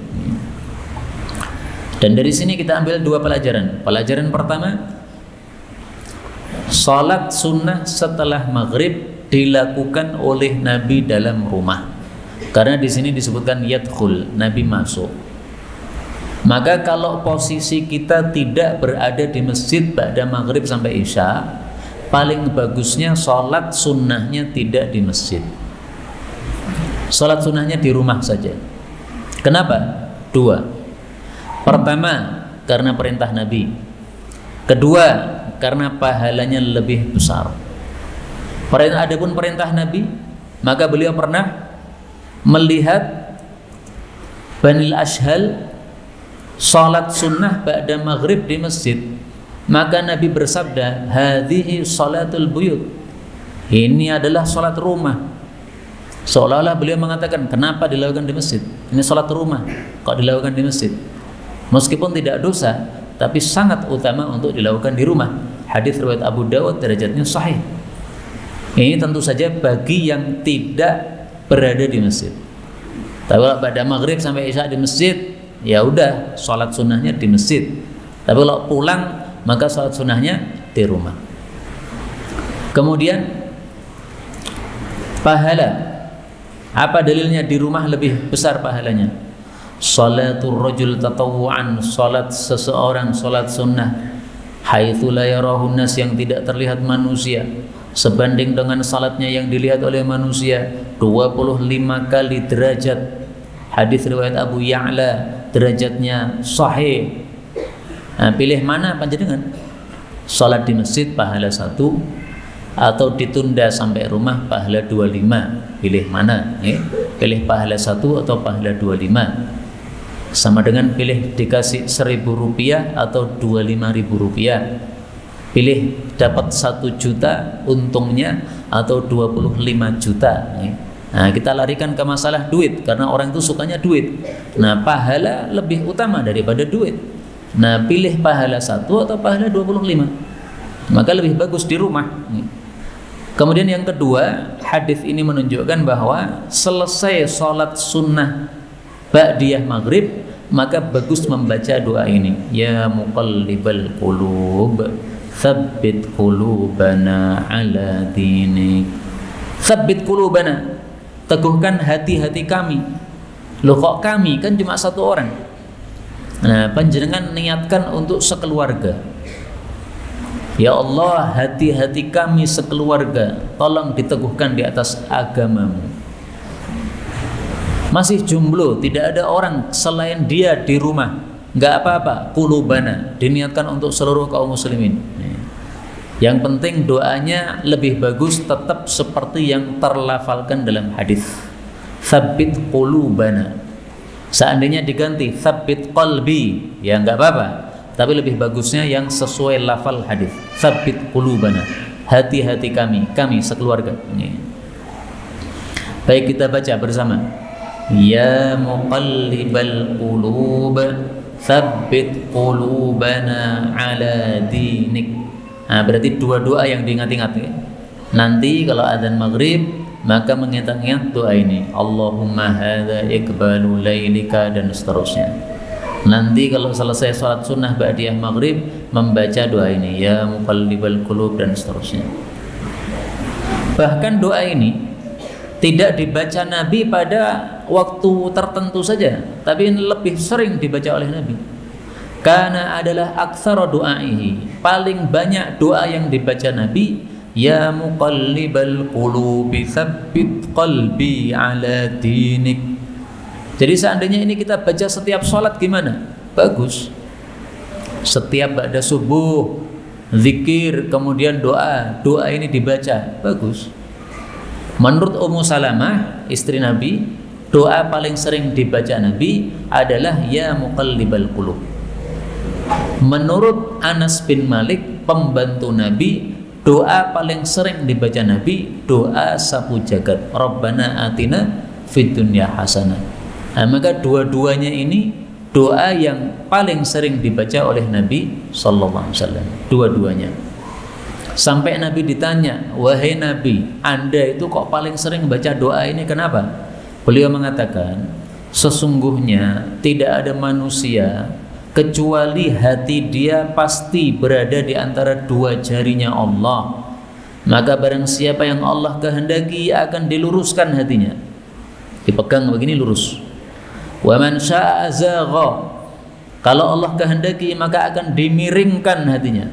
Dan dari sini kita ambil dua pelajaran. Pelajaran pertama, sholat sunnah setelah maghrib dilakukan oleh Nabi dalam rumah. Karena di sini disebutkan yadkhul, Nabi masuk. Maka kalau posisi kita tidak berada di masjid pada maghrib sampai isya, paling bagusnya sholat sunnahnya tidak di masjid. Sholat sunnahnya di rumah saja. Kenapa? Dua. Pertama, karena perintah Nabi. Kedua, karena pahalanya lebih besar. Adapun perintah Nabi, maka beliau pernah melihat Banil Ashhal salat sunnah ba'da maghrib di masjid, maka Nabi bersabda, hadhihi salatul buyut, ini adalah salat rumah. Seolah-olah beliau mengatakan, kenapa dilakukan di masjid? Ini salat rumah, kok dilakukan di masjid? Meskipun tidak dosa, tapi sangat utama untuk dilakukan di rumah. Hadis riwayat Abu Dawud, derajatnya sahih. Ini tentu saja bagi yang tidak berada di masjid. Tapi kalau pada maghrib sampai isya di masjid, ya udah sholat sunnahnya di masjid. Tapi kalau pulang, maka sholat sunnahnya di rumah. Kemudian pahala, apa dalilnya di rumah lebih besar pahalanya? Salatul rajul tatawu'an, salat seseorang, salat sunnah, haitsu la yarahun nas, yang tidak terlihat manusia, sebanding dengan salatnya yang dilihat oleh manusia dua puluh lima kali derajat. Hadis riwayat Abu Ya'la, derajatnya sahih. Nah, pilih mana panjenengan? Salat di masjid pahala satu, atau ditunda sampai rumah pahala dua puluh lima. Pilih mana? Eh? Pilih pahala satu atau pahala dua puluh lima. Sama dengan pilih dikasih seribu rupiah atau dua puluh lima ribu rupiah. Pilih dapat satu juta untungnya atau dua puluh lima juta. Nah, kita larikan ke masalah duit, karena orang itu sukanya duit. Nah, pahala lebih utama daripada duit. Nah, pilih pahala satu atau pahala dua puluh lima. Maka lebih bagus di rumah. Kemudian yang kedua, hadis ini menunjukkan bahwa selesai sholat sunnah ba'diyah maghrib, maka bagus membaca doa ini. Ya muqallibal qulub, tsabbit qulubana ala dinik. Tsabbit qulubana, teguhkan hati-hati kami. Loh kok kami? Kan cuma satu orang. Nah, panjenengan niatkan untuk sekeluarga. Ya Allah, hati-hati kami sekeluarga tolong diteguhkan di atas agamamu. Masih jomblo, tidak ada orang selain dia di rumah, nggak apa-apa, qulubana, diniatkan untuk seluruh kaum muslimin. Yang penting doanya lebih bagus tetap seperti yang terlafalkan dalam hadis. Tsabbit qulubana. Seandainya diganti tsabbit qalbi, ya nggak apa-apa. Tapi lebih bagusnya yang sesuai lafal hadis. Tsabbit qulubana, hati-hati kami, kami sekeluarga. Ini. Baik, kita baca bersama. Ya muqallibal qulub, tsabbit qulubana ala dinik. Nah, berarti dua doa yang diingat-ingat ya. Nanti kalau adzan maghrib maka mengingat-ingat doa ini. Allahumma hadza iqbalu lailika, dan seterusnya. Nanti kalau selesai sholat sunnah ba'diyah maghrib membaca doa ini, ya muqallibal qulub, dan seterusnya. Bahkan doa ini tidak dibaca Nabi pada waktu tertentu saja, tapi lebih sering dibaca oleh Nabi. Karena adalah aktsara du'aihi, paling banyak doa yang dibaca Nabi, ya muqallibal qulubi tsabbit qalbi ala dinik. Jadi seandainya ini kita baca setiap sholat gimana? Bagus. Setiap ba'da subuh, zikir, kemudian doa, doa ini dibaca, bagus. Menurut Ummu Salamah, istri Nabi, doa paling sering dibaca Nabi adalah ya muqallibal qulub. Menurut Anas bin Malik, pembantu Nabi, doa paling sering dibaca Nabi, doa sapu jagat, Rabbana atina fid dunya hasanah. Nah, maka dua-duanya ini doa yang paling sering dibaca oleh Nabi sallallahu alaihi wasallam, dua-duanya. Sampai Nabi ditanya, wahai Nabi, Anda itu kok paling sering baca doa ini, kenapa? Beliau mengatakan, sesungguhnya tidak ada manusia kecuali hati dia pasti berada di antara dua jarinya Allah. Maka barang siapa yang Allah kehendaki akan diluruskan hatinya, dipegang begini lurus. Wa man syaa'a zagha, kalau Allah kehendaki maka akan dimiringkan hatinya,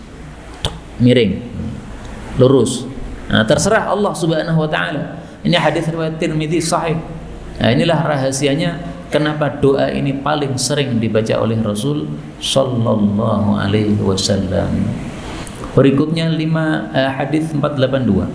miring, lurus. Nah, terserah Allah Subhanahu wa taala. Ini hadis riwayat Tirmidzi sahih. Nah, inilah rahasianya kenapa doa ini paling sering dibaca oleh Rasul sallallahu alaihi wasallam. Berikutnya lima eh, hadis empat ratus delapan puluh dua.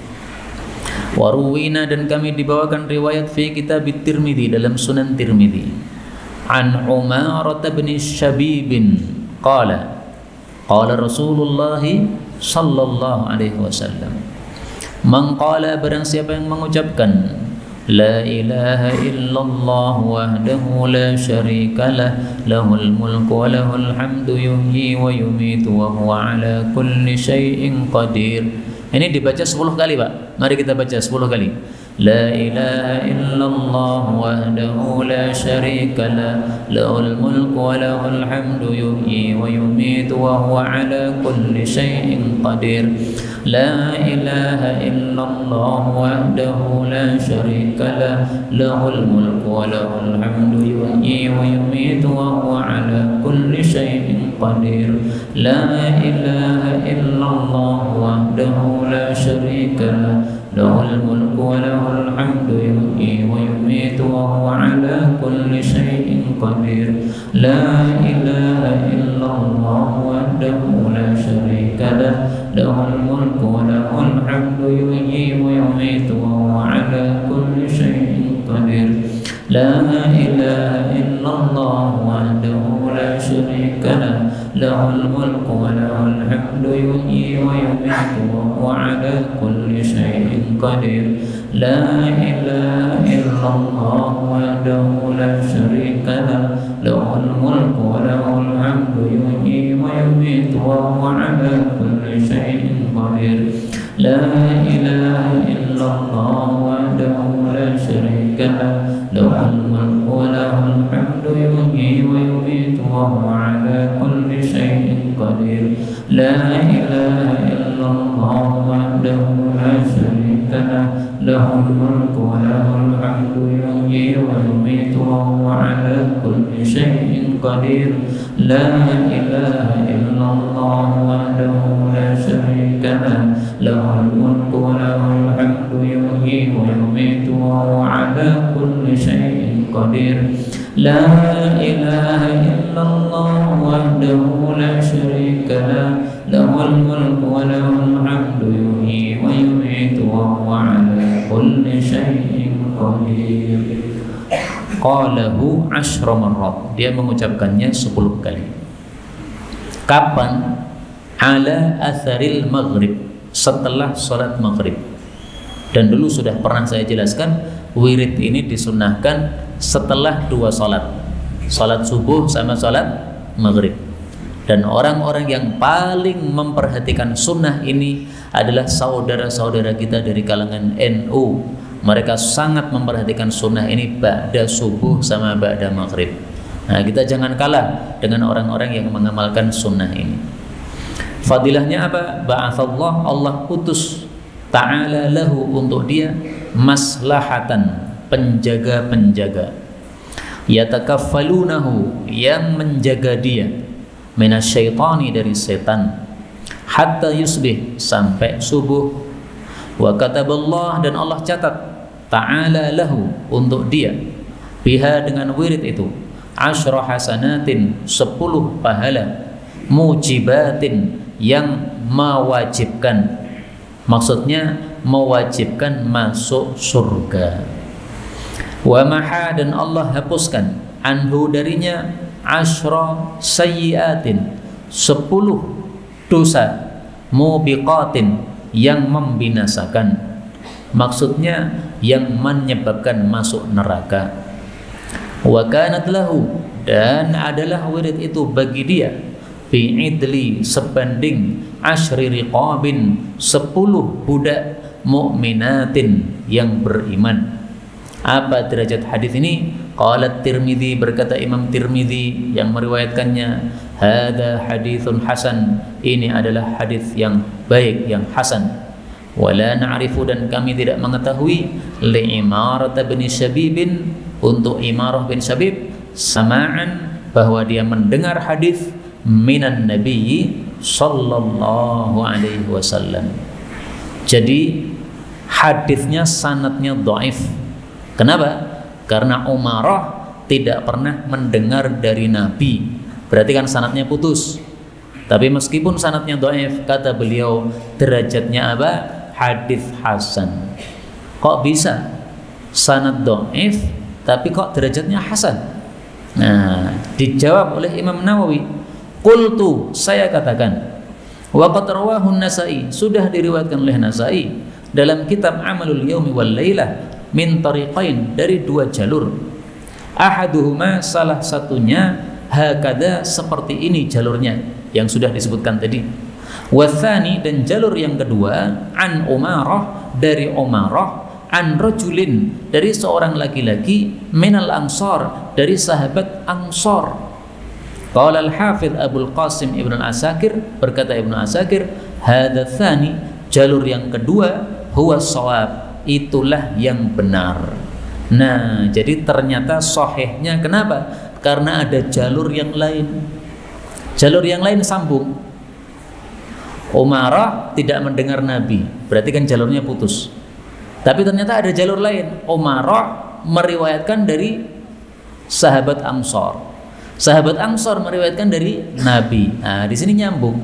Waruwina, dan kami dibawakan riwayat fi kitab Tirmidzi, dalam Sunan Tirmidzi, an Umarah bin Shabib qala qala Rasulullah sallallahu alaihi wasallam, man qala, barang siapa yang mengucapkan la ilaha illallah wahdahu la syarika lah, lahul mulku wa lahul hamdu yuhyi wa yumitu wa huwa ala kulli syai'in qadir. Ini dibaca sepuluh kali, Pak. Mari kita baca sepuluh kali. La ilaha illallah wahdahu la syarika lah, lahul mulku wa lahul hamdu yuhyi wa yumitu wa huwa ala kulli syai'in qadir. La ilaha illallah wahdahu la syarika lah, lahul mulku wa lahul hamdu yuhyi wa yumitu wa huwa ala kulli syai'in qadir. La ilaha illallah wahdahu la syarika lah, lahul mulku wa lahul hamdu yuhyi wa yumitu wa huwa ala kulli syai'in qadir. La ilaha illallah wahdahu la syarika lah, lahul mulku wa lahul hamdu yuhyi wa yumitu wa huwa ala kulli syai'in qadir. La ilaha illallah wahdahu la syarika lah, lahul mulku wa lahul hamdu yuhyi wa yumitu wa huwa ala kulli syai'in qadir. La ilaha illallah wahdahu la syarika lah, lahul mulku wa lahul hamdu yuhyi wa yumitu wa huwa ala kulli syai'in qadir. La ilaha illallah wahdahu la syarika lah, lahul mulku wa وهو على كل شيء قدير لا إله إلا الله وحده لا شريك له له الملك وله الحمد يحيي ويميت وهو على كل شيء قدير لا إله إلا الله وحده لا شريك له له الملك وله الحمد يحيي ويميت وهو على كل شيء قدير لا إله إلا الله وحده لا شريك له له الملك وله الحمد يحيي ويميت وهو على كل شيء قدير. Qalahu asyra marrat, dia mengucapkannya sepuluh kali. Kapan? Ala atharil maghrib, setelah sholat maghrib. Dan dulu sudah pernah saya jelaskan, wirid ini disunahkan setelah dua sholat, sholat subuh sama sholat maghrib. Dan orang-orang yang paling memperhatikan sunnah ini adalah saudara-saudara kita dari kalangan N U. Mereka sangat memperhatikan sunnah ini ba'da subuh sama ba'da maghrib. Nah, kita jangan kalah dengan orang-orang yang mengamalkan sunnah ini. Fadilahnya apa? Ba'athallah, Allah utus ta'ala lahu untuk dia maslahatan, penjaga-penjaga, yatakaffalunahu, yang menjaga dia, minasyaitani, dari setan, hatta yusbih, sampai subuh. Wa kataballah, dan Allah catat ta'ala lahu, untuk dia, biha, dengan wirid itu, asyra hasanatin, sepuluh pahala, mujibatin, yang mewajibkan, maksudnya mewajibkan masuk surga. Wa maha, dan Allah hapuskan, anhu, darinya, asyra sayyiatin, sepuluh dosa, mubiqatin, yang membinasakan, maksudnya yang menyebabkan masuk neraka. Wa kanat lahu, dan adalah wirid itu bagi dia, bi'idli, sebanding asyri riqabin, sepuluh budak mu'minatin, yang beriman. Apa derajat hadis ini? Qala Tirmidzi, berkata Imam Tirmidzi yang meriwayatkannya, hada haditsun hasan, ini adalah hadis yang baik, yang hasan. Wala na'rifu, dan kami tidak mengetahui, li'imarah bin Syabibin, untuk Imarah bin Syabib, sama'an, bahwa dia mendengar hadis minan Nabi sallallahu alaihi wasallam. Jadi hadisnya sanadnya dhaif. Kenapa? Karena Umarah tidak pernah mendengar dari Nabi, berarti kan sanadnya putus. Tapi meskipun sanadnya dhaif, kata beliau, derajatnya apa? Hadis hasan. Kok bisa sanad dhaif tapi kok derajatnya hasan? Nah, dijawab oleh Imam Nawawi, qultu, saya katakan, wa qad rawahu an-Nasa'i, sudah diriwayatkan oleh Nasa'i dalam kitab Amalul Yaumi wal Lailah, min tariqain, dari dua jalur. Ahaduhuma, salah satunya, hakada, seperti ini jalurnya yang sudah disebutkan tadi. Wathani, dan jalur yang kedua, an Umarah, dari Umarah, an rajulin, dari seorang laki-laki, minal ansar, dari sahabat Ansar. Qala al-Hafidh Abul Qasim Ibn Asakir, berkata Ibn Asakir, hadha thani, jalur yang kedua, huwa shawab, itulah yang benar. Nah, jadi ternyata sahihnya kenapa? Karena ada jalur yang lain. Jalur yang lain sambung. Umarah tidak mendengar Nabi, berarti kan jalurnya putus. Tapi ternyata ada jalur lain. Umarah meriwayatkan dari sahabat Ansar, sahabat Ansar meriwayatkan dari Nabi. Nah, di sini nyambung.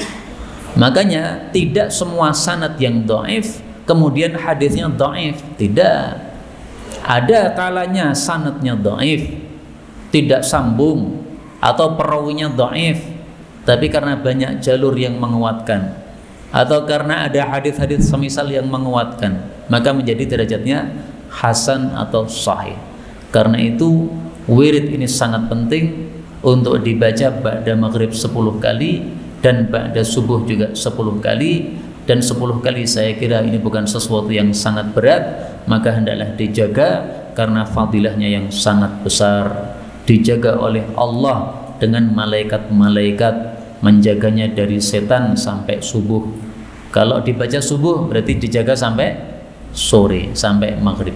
Makanya tidak semua sanad yang dhaif kemudian hadisnya dhaif, tidak. Ada kalanya sanadnya dhaif, tidak sambung, atau perawinya dhaif, tapi karena banyak jalur yang menguatkan, atau karena ada hadis-hadis semisal yang menguatkan, maka menjadi derajatnya hasan atau sahih. Karena itu wirid ini sangat penting untuk dibaca ba'da maghrib sepuluh kali dan ba'da subuh juga sepuluh kali. Dan sepuluh kali saya kira ini bukan sesuatu yang sangat berat, maka hendaklah dijaga karena fadilahnya yang sangat besar, dijaga oleh Allah dengan malaikat-malaikat menjaganya dari setan sampai subuh. Kalau dibaca subuh berarti dijaga sampai sore, sampai maghrib.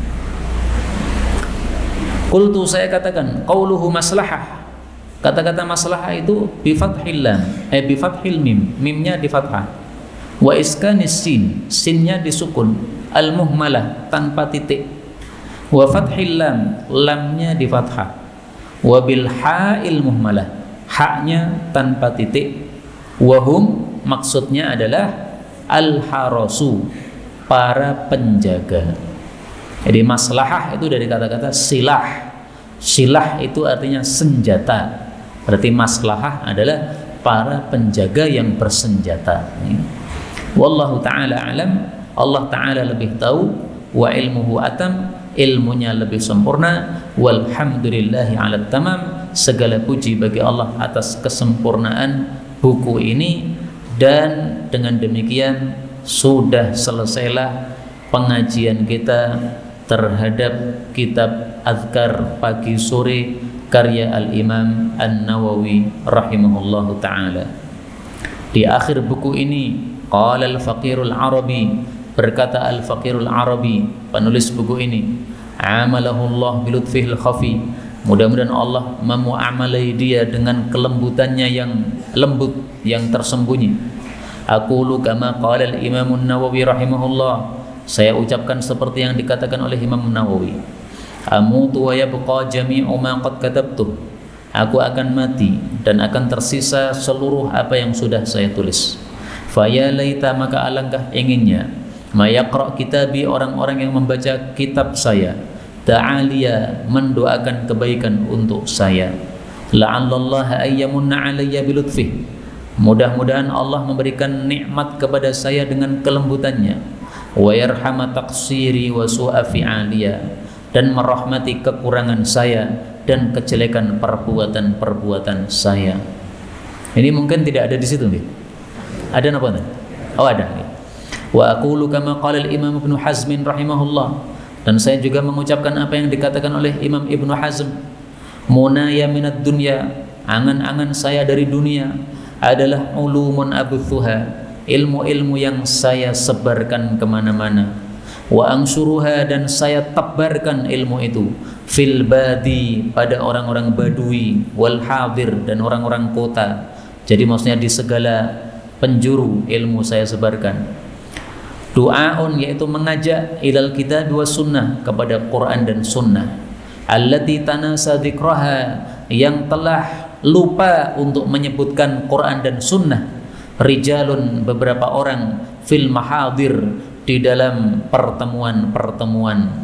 Qultu, saya katakan, qauluhu maslahah. Kata-kata maslahah itu bi fathil lam, eh bi fathil mim, mimnya di fathah. Wa iskanis sin, sinnya disukun, al muhmalah tanpa titik. Wa fathil lam, lamnya di fathah. Wa bil ha'il muhmalah, haknya tanpa titik. Wa hum, maksudnya adalah al harasu, para penjaga. Jadi maslahah itu dari kata-kata silah. Silah itu artinya senjata. Berarti maslahah adalah para penjaga yang bersenjata. Wallahu ta'ala alam, Allah ta'ala lebih tahu. Wa ilmuhu atam, ilmunya lebih sempurna. Walhamdulillahi ala tamam, segala puji bagi Allah atas kesempurnaan buku ini. Dan dengan demikian sudah selesailah pengajian kita terhadap kitab Azkar pagi sore karya Al-Imam An-Nawawi rahimahullahu ta'ala. Di akhir buku ini, qala al-faqirul arabi, berkata al-faqirul arabi, penulis buku ini, amalahullah bilutfihil khafi, mudah-mudahan Allah memuamalai dia dengan kelembutannya yang lembut, yang tersembunyi. Aqulu kama qala al-Imam An-Nawawi rahimahullah, saya ucapkan seperti yang dikatakan oleh Imam Nawawi. Amutu wa yabqa jami'u ma qad katabtuh, aku akan mati dan akan tersisa seluruh apa yang sudah saya tulis. Faya laita, maka alangkah inginnya, ma yaqra kitabi, orang-orang yang membaca kitab saya, ta'aliya, mendoakan kebaikan untuk saya. La'allallaha ayyamunna alayya bilutfih, mudah-mudahan Allah memberikan nikmat kepada saya dengan kelembutannya. Wa yarhama taqsiri wa su'a fi'aliya, dan merahmati kekurangan saya dan kejelekan perbuatan-perbuatan saya. Ini mungkin tidak ada di situ nih. Ada apa nih? Oh ada. Wa aqulu kama qala al-Imam Ibnu Hazm rahimahullah, dan saya juga mengucapkan apa yang dikatakan oleh Imam Ibnu Hazm, munaya minad dunya, angan-angan saya dari dunia adalah ulumun abuthuha, ilmu-ilmu yang saya sebarkan kemana-mana. Wa angsuruha, dan saya tebarkan ilmu itu, fil badi, pada orang-orang badui, wal hadir, dan orang-orang kota. Jadi maksudnya di segala penjuru ilmu saya sebarkan. Du'aun, yaitu mengajak, ilal kitab wa sunnah, kepada Quran dan sunnah. Allati tanasa dzikraha, yang telah lupa untuk menyebutkan Quran dan sunnah. Rijalun, beberapa orang, fil mahadir, di dalam pertemuan-pertemuan.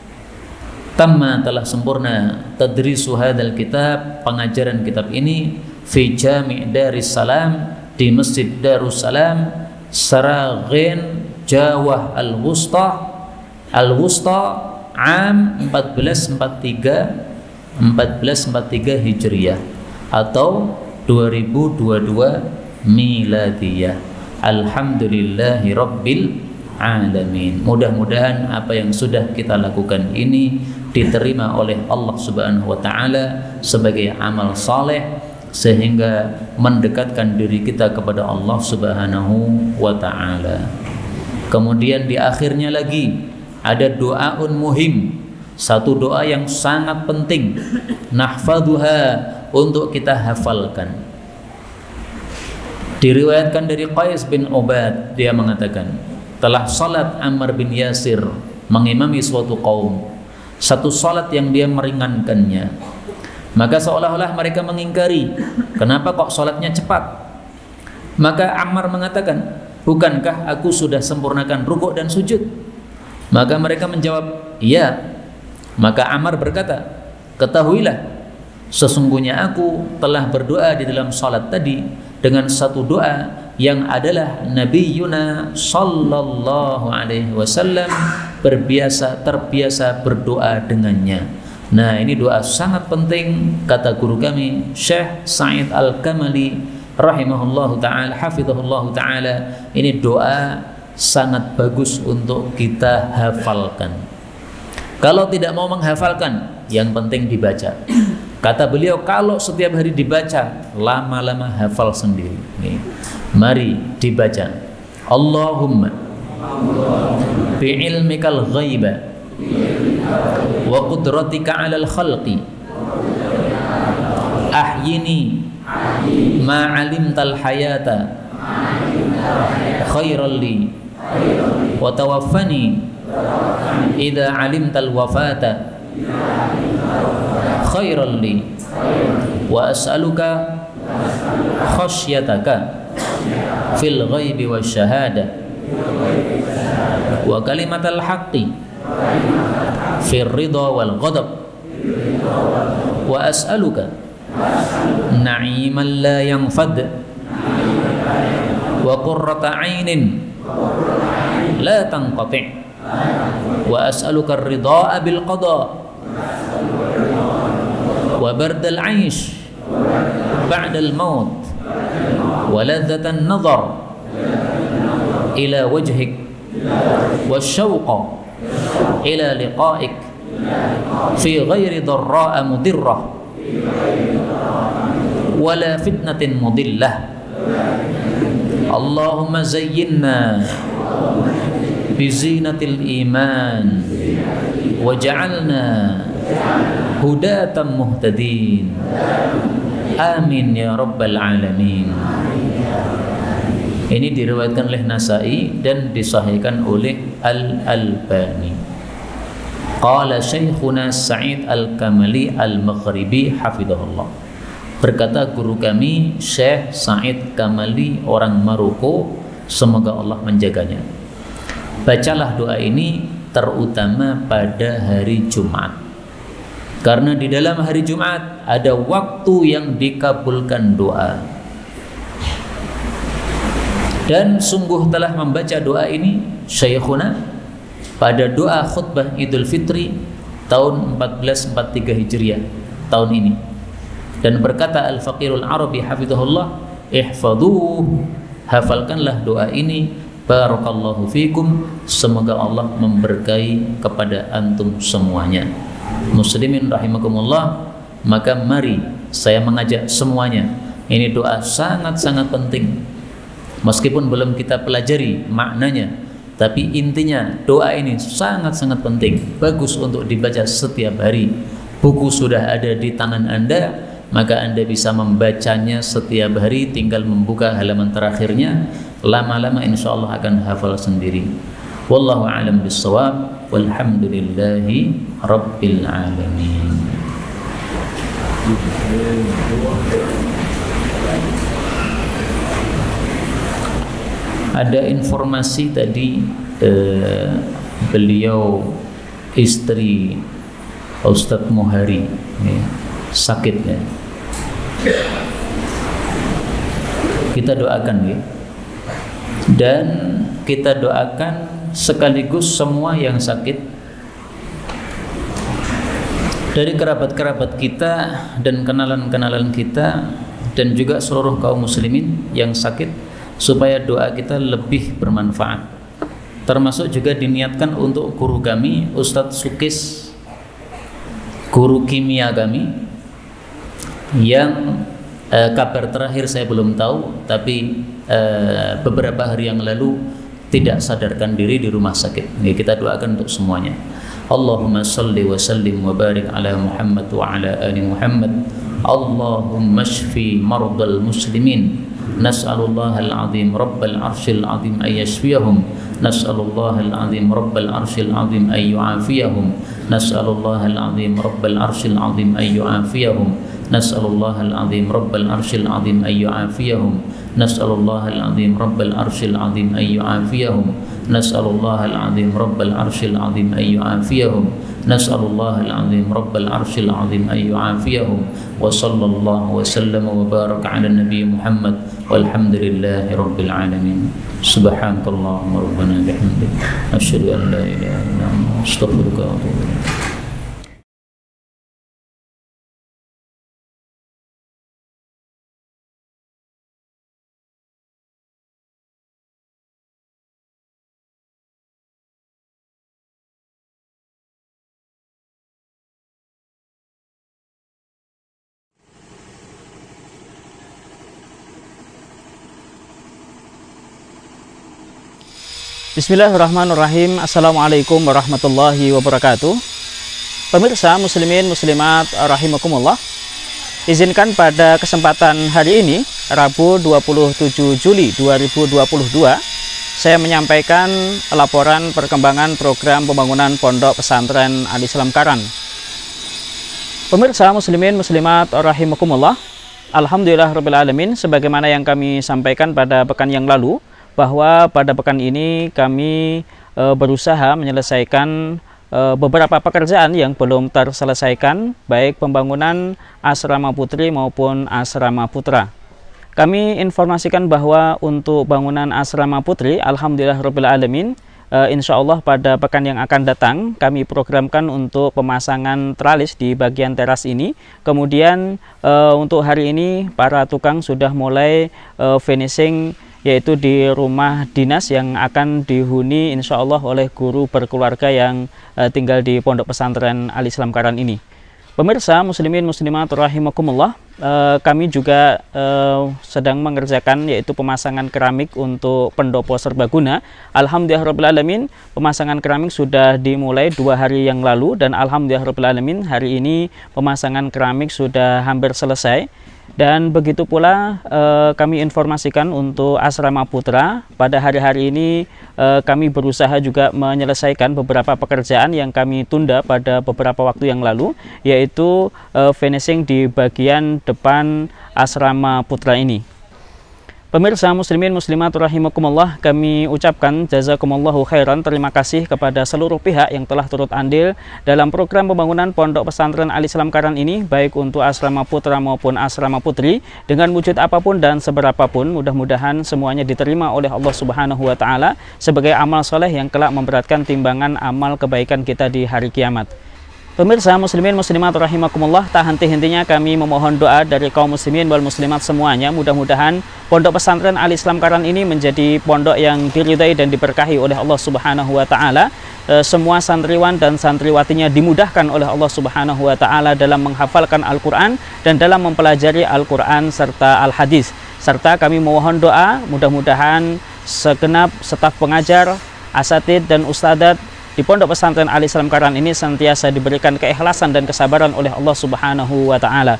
Tamma, telah sempurna, tadrisu hadzal kitab, pengajaran kitab ini, fi jami' Darussalam, di Masjid Darussalam, Saraghin, Jawah Al-Wusta, Al-Wusta, Am empat belas empat puluh tiga Hijriyah atau dua ribu dua puluh dua Miladiyah. Alhamdulillahi Rabbil Alamin. Mudah-mudahan apa yang sudah kita lakukan ini diterima oleh Allah Subhanahu wa Ta'ala sebagai amal saleh, sehingga mendekatkan diri kita kepada Allah Subhanahu wa Ta'ala. Kemudian di akhirnya lagi ada doaun muhim, satu doa yang sangat penting, nahfaduha, untuk kita hafalkan. Diriwayatkan dari Qais bin Ubad, dia mengatakan, telah salat Ammar bin Yasir mengimami suatu kaum, satu salat yang dia meringankannya. Maka seolah-olah mereka mengingkari, kenapa kok salatnya cepat? Maka Ammar mengatakan, bukankah aku sudah sempurnakan rukuk dan sujud? Maka mereka menjawab, iya. Maka Ammar berkata, ketahuilah, sesungguhnya aku telah berdoa di dalam salat tadi dengan satu doa yang adalah Nabiyuna sallallahu alaihi wasallam berbiasa terbiasa berdoa dengannya. Nah, ini doa sangat penting, kata guru kami Syekh Sa'id Al-Kamali rahimahullahu ta'ala, hafizahullahu ta'ala. Ini doa sangat bagus untuk kita hafalkan. Kalau tidak mau menghafalkan, yang penting dibaca. Kata beliau, kalau setiap hari dibaca, lama-lama hafal sendiri. Nih. Mari dibaca. Allahumma bi'ilmikal ghaiba wa qudratika 'alal khalqi ahyini ma 'alimtal hayata khairal li wa tawaffani idza 'alimtal wafata khairal li wa as'aluka khasyataka fil ghaibi wasyahada wa kalimatal haqqi fir ridha wal ghadab wa as'aluka na'iman la yanfad wa qurrata 'ainin la tanqati' wa as'aluka ar-ridha bil qada wa bardal 'aish ba'dal maut wa ladzatan nazar ila wajhik wa syauqa ila liqa'ik fi ghairi dharra'a mudirrah wala fitnatin mudillah. Allahumma zayyinna bizinatil iman waj'alna hudatan muhtadin. Amin ya rabbal alamin. Ini diriwayatkan oleh Nasai dan disahihkan oleh Al-Albani. Qala Syekhuna Sa'id Al-Kamali Al-Maghribi hafidhahullah. Berkata guru kami Syekh Sa'id Kamali orang Maroko, semoga Allah menjaganya. Bacalah doa ini terutama pada hari Jumat. Karena di dalam hari Jumat ada waktu yang dikabulkan doa. Dan sungguh telah membaca doa ini Syekhuna pada doa khutbah Idul Fitri tahun empat belas empat puluh tiga Hijriah tahun ini. Dan berkata Al-Faqirul Arabi hafizahullah, ihfaduh, hafalkanlah doa ini, barakallahu fikum, semoga Allah memberkahi kepada antum semuanya. Muslimin rahimakumullah, maka mari saya mengajak semuanya, ini doa sangat-sangat penting. Meskipun belum kita pelajari maknanya, tapi intinya doa ini sangat-sangat penting, bagus untuk dibaca setiap hari. Buku sudah ada di tangan Anda, maka Anda bisa membacanya setiap hari, tinggal membuka halaman terakhirnya, lama-lama insya Allah akan hafal sendiri. Wallahu a'lam bissawab, walhamdulillahi rabbil alamin. Ada informasi tadi eh, beliau istri Ustadz Muhari ya, sakit ya. Kita doakan ya. Dan kita doakan sekaligus semua yang sakit dari kerabat-kerabat kita dan kenalan-kenalan kita dan juga seluruh kaum muslimin yang sakit, supaya doa kita lebih bermanfaat. Termasuk juga diniatkan untuk guru kami Ustadz Sukis, guru kimia kami, yang eh, kabar terakhir saya belum tahu, tapi eh, beberapa hari yang lalu tidak sadarkan diri di rumah sakit. Ini kita doakan untuk semuanya. Allahumma salli wa sallim wa barik ala Muhammad wa ala ali Muhammad. Allahumma shfi mardal muslimin. Nas'alullahal azim rabbal arsyil azim ay yashfiyahum. Nas'alullahal azim rabbal arsyil azim ay yu'afiyahum. Nas'alullahal azim rabbal arsyil azim ay yu'afiyahum. Nas'alullahal azim rabbal arsyil azim ay yu'afiyahum. Nas'alullahal azim rabbal arsyil azim ay yu'afiyahum. Nas'alullahal azim rabbal arsyil azim ay yu'afiyahum. Nas'alullahal azim rabbal arsyil azim ay yu'afiyahum. Wa sallallahu wa sallam wa baraka ala nabi Muhammad walhamdulillahi rabbil alamin. Subhanakallahumma rabbana bihamdik asyhadu an la ilaha illa anta astaghfiruka wa atubu ilaik. Bismillahirrahmanirrahim. Assalamualaikum warahmatullahi wabarakatuh. Pemirsa muslimin muslimat rahimakumullah, izinkan pada kesempatan hari ini, Rabu dua puluh tujuh Juli dua ribu dua puluh dua, saya menyampaikan laporan perkembangan program pembangunan Pondok Pesantren Al-Islam Karan. Pemirsa muslimin muslimat rahimakumullah, alhamdulillahirabbil alamin, sebagaimana yang kami sampaikan pada pekan yang lalu, bahwa pada pekan ini kami e, berusaha menyelesaikan e, beberapa pekerjaan yang belum terselesaikan, baik pembangunan asrama putri maupun asrama putra. Kami informasikan bahwa untuk bangunan asrama putri, alhamdulillahirabbil alamin, e, insya Allah pada pekan yang akan datang kami programkan untuk pemasangan tralis di bagian teras ini. Kemudian e, untuk hari ini para tukang sudah mulai e, finishing, yaitu di rumah dinas yang akan dihuni insya Allah oleh guru berkeluarga yang uh, tinggal di Pondok Pesantren Al-Islam Karan ini. Pemirsa muslimin muslimat rahimakumullah, uh, kami juga uh, sedang mengerjakan yaitu pemasangan keramik untuk pendopo serbaguna. Alhamdulillahirabbil alamin, pemasangan keramik sudah dimulai dua hari yang lalu, dan alhamdulillahirabbil alamin hari ini pemasangan keramik sudah hampir selesai. Dan begitu pula eh, kami informasikan untuk asrama putra, pada hari-hari ini eh, kami berusaha juga menyelesaikan beberapa pekerjaan yang kami tunda pada beberapa waktu yang lalu, yaitu eh, finishing di bagian depan asrama putra ini. Pemirsa muslimin muslimat rahimakumullah, kami ucapkan jazakumullahu khairan, terima kasih kepada seluruh pihak yang telah turut andil dalam program pembangunan Pondok Pesantren Al-Islam Karan ini, baik untuk asrama putra maupun asrama putri, dengan wujud apapun dan seberapapun. Mudah-mudahan semuanya diterima oleh Allah Subhanahu wa taala sebagai amal soleh yang kelak memberatkan timbangan amal kebaikan kita di hari kiamat. Pemirsa muslimin muslimat rahimakumullah, tak henti-hentinya kami memohon doa dari kaum muslimin wal muslimat semuanya. Mudah-mudahan Pondok Pesantren Al-Islam Karan ini menjadi pondok yang diridai dan diberkahi oleh Allah Subhanahu wa taala. E, semua santriwan dan santriwatinya dimudahkan oleh Allah Subhanahu wa taala dalam menghafalkan Al-Qur'an dan dalam mempelajari Al-Qur'an serta Al-Hadis. Serta kami memohon doa mudah-mudahan segenap staf pengajar, asatid dan ustadzat di Pondok Pesantren Al-Islam Karan ini senantiasa diberikan keikhlasan dan kesabaran oleh Allah Subhanahu wa taala.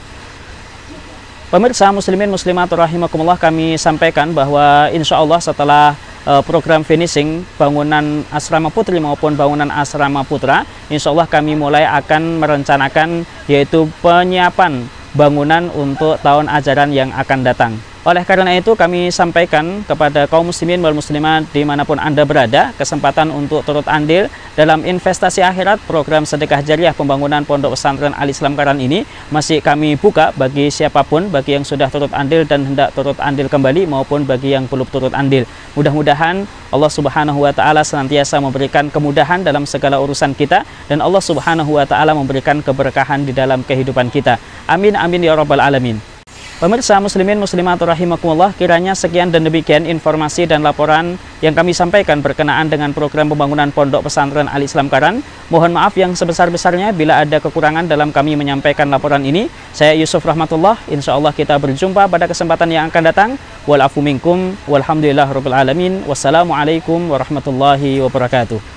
Pemirsa muslimin muslimat rahimakumullah, kami sampaikan bahwa insya Allah setelah uh, program finishing bangunan asrama putri maupun bangunan asrama putra, insya Allah kami mulai akan merencanakan yaitu penyiapan bangunan untuk tahun ajaran yang akan datang. Oleh karena itu kami sampaikan kepada kaum muslimin wal muslimat dimanapun Anda berada, kesempatan untuk turut andil dalam investasi akhirat program sedekah jariah pembangunan Pondok Pesantren Al-Islam Karan ini masih kami buka bagi siapapun, bagi yang sudah turut andil dan hendak turut andil kembali maupun bagi yang belum turut andil. Mudah-mudahan Allah Subhanahu wa taala senantiasa memberikan kemudahan dalam segala urusan kita, dan Allah Subhanahu wa taala memberikan keberkahan di dalam kehidupan kita. Amin amin ya rabbal alamin. Pemirsa muslimin muslimat rahimakumullah, kiranya sekian dan demikian informasi dan laporan yang kami sampaikan berkenaan dengan program pembangunan Pondok Pesantren Al-Islam Karan. Mohon maaf yang sebesar-besarnya bila ada kekurangan dalam kami menyampaikan laporan ini. Saya Yusuf Rahmatullah, insya Allah kita berjumpa pada kesempatan yang akan datang. Wal afu minkum walhamdulillahirabbil alamin. Wassalamualaikum warahmatullahi wabarakatuh.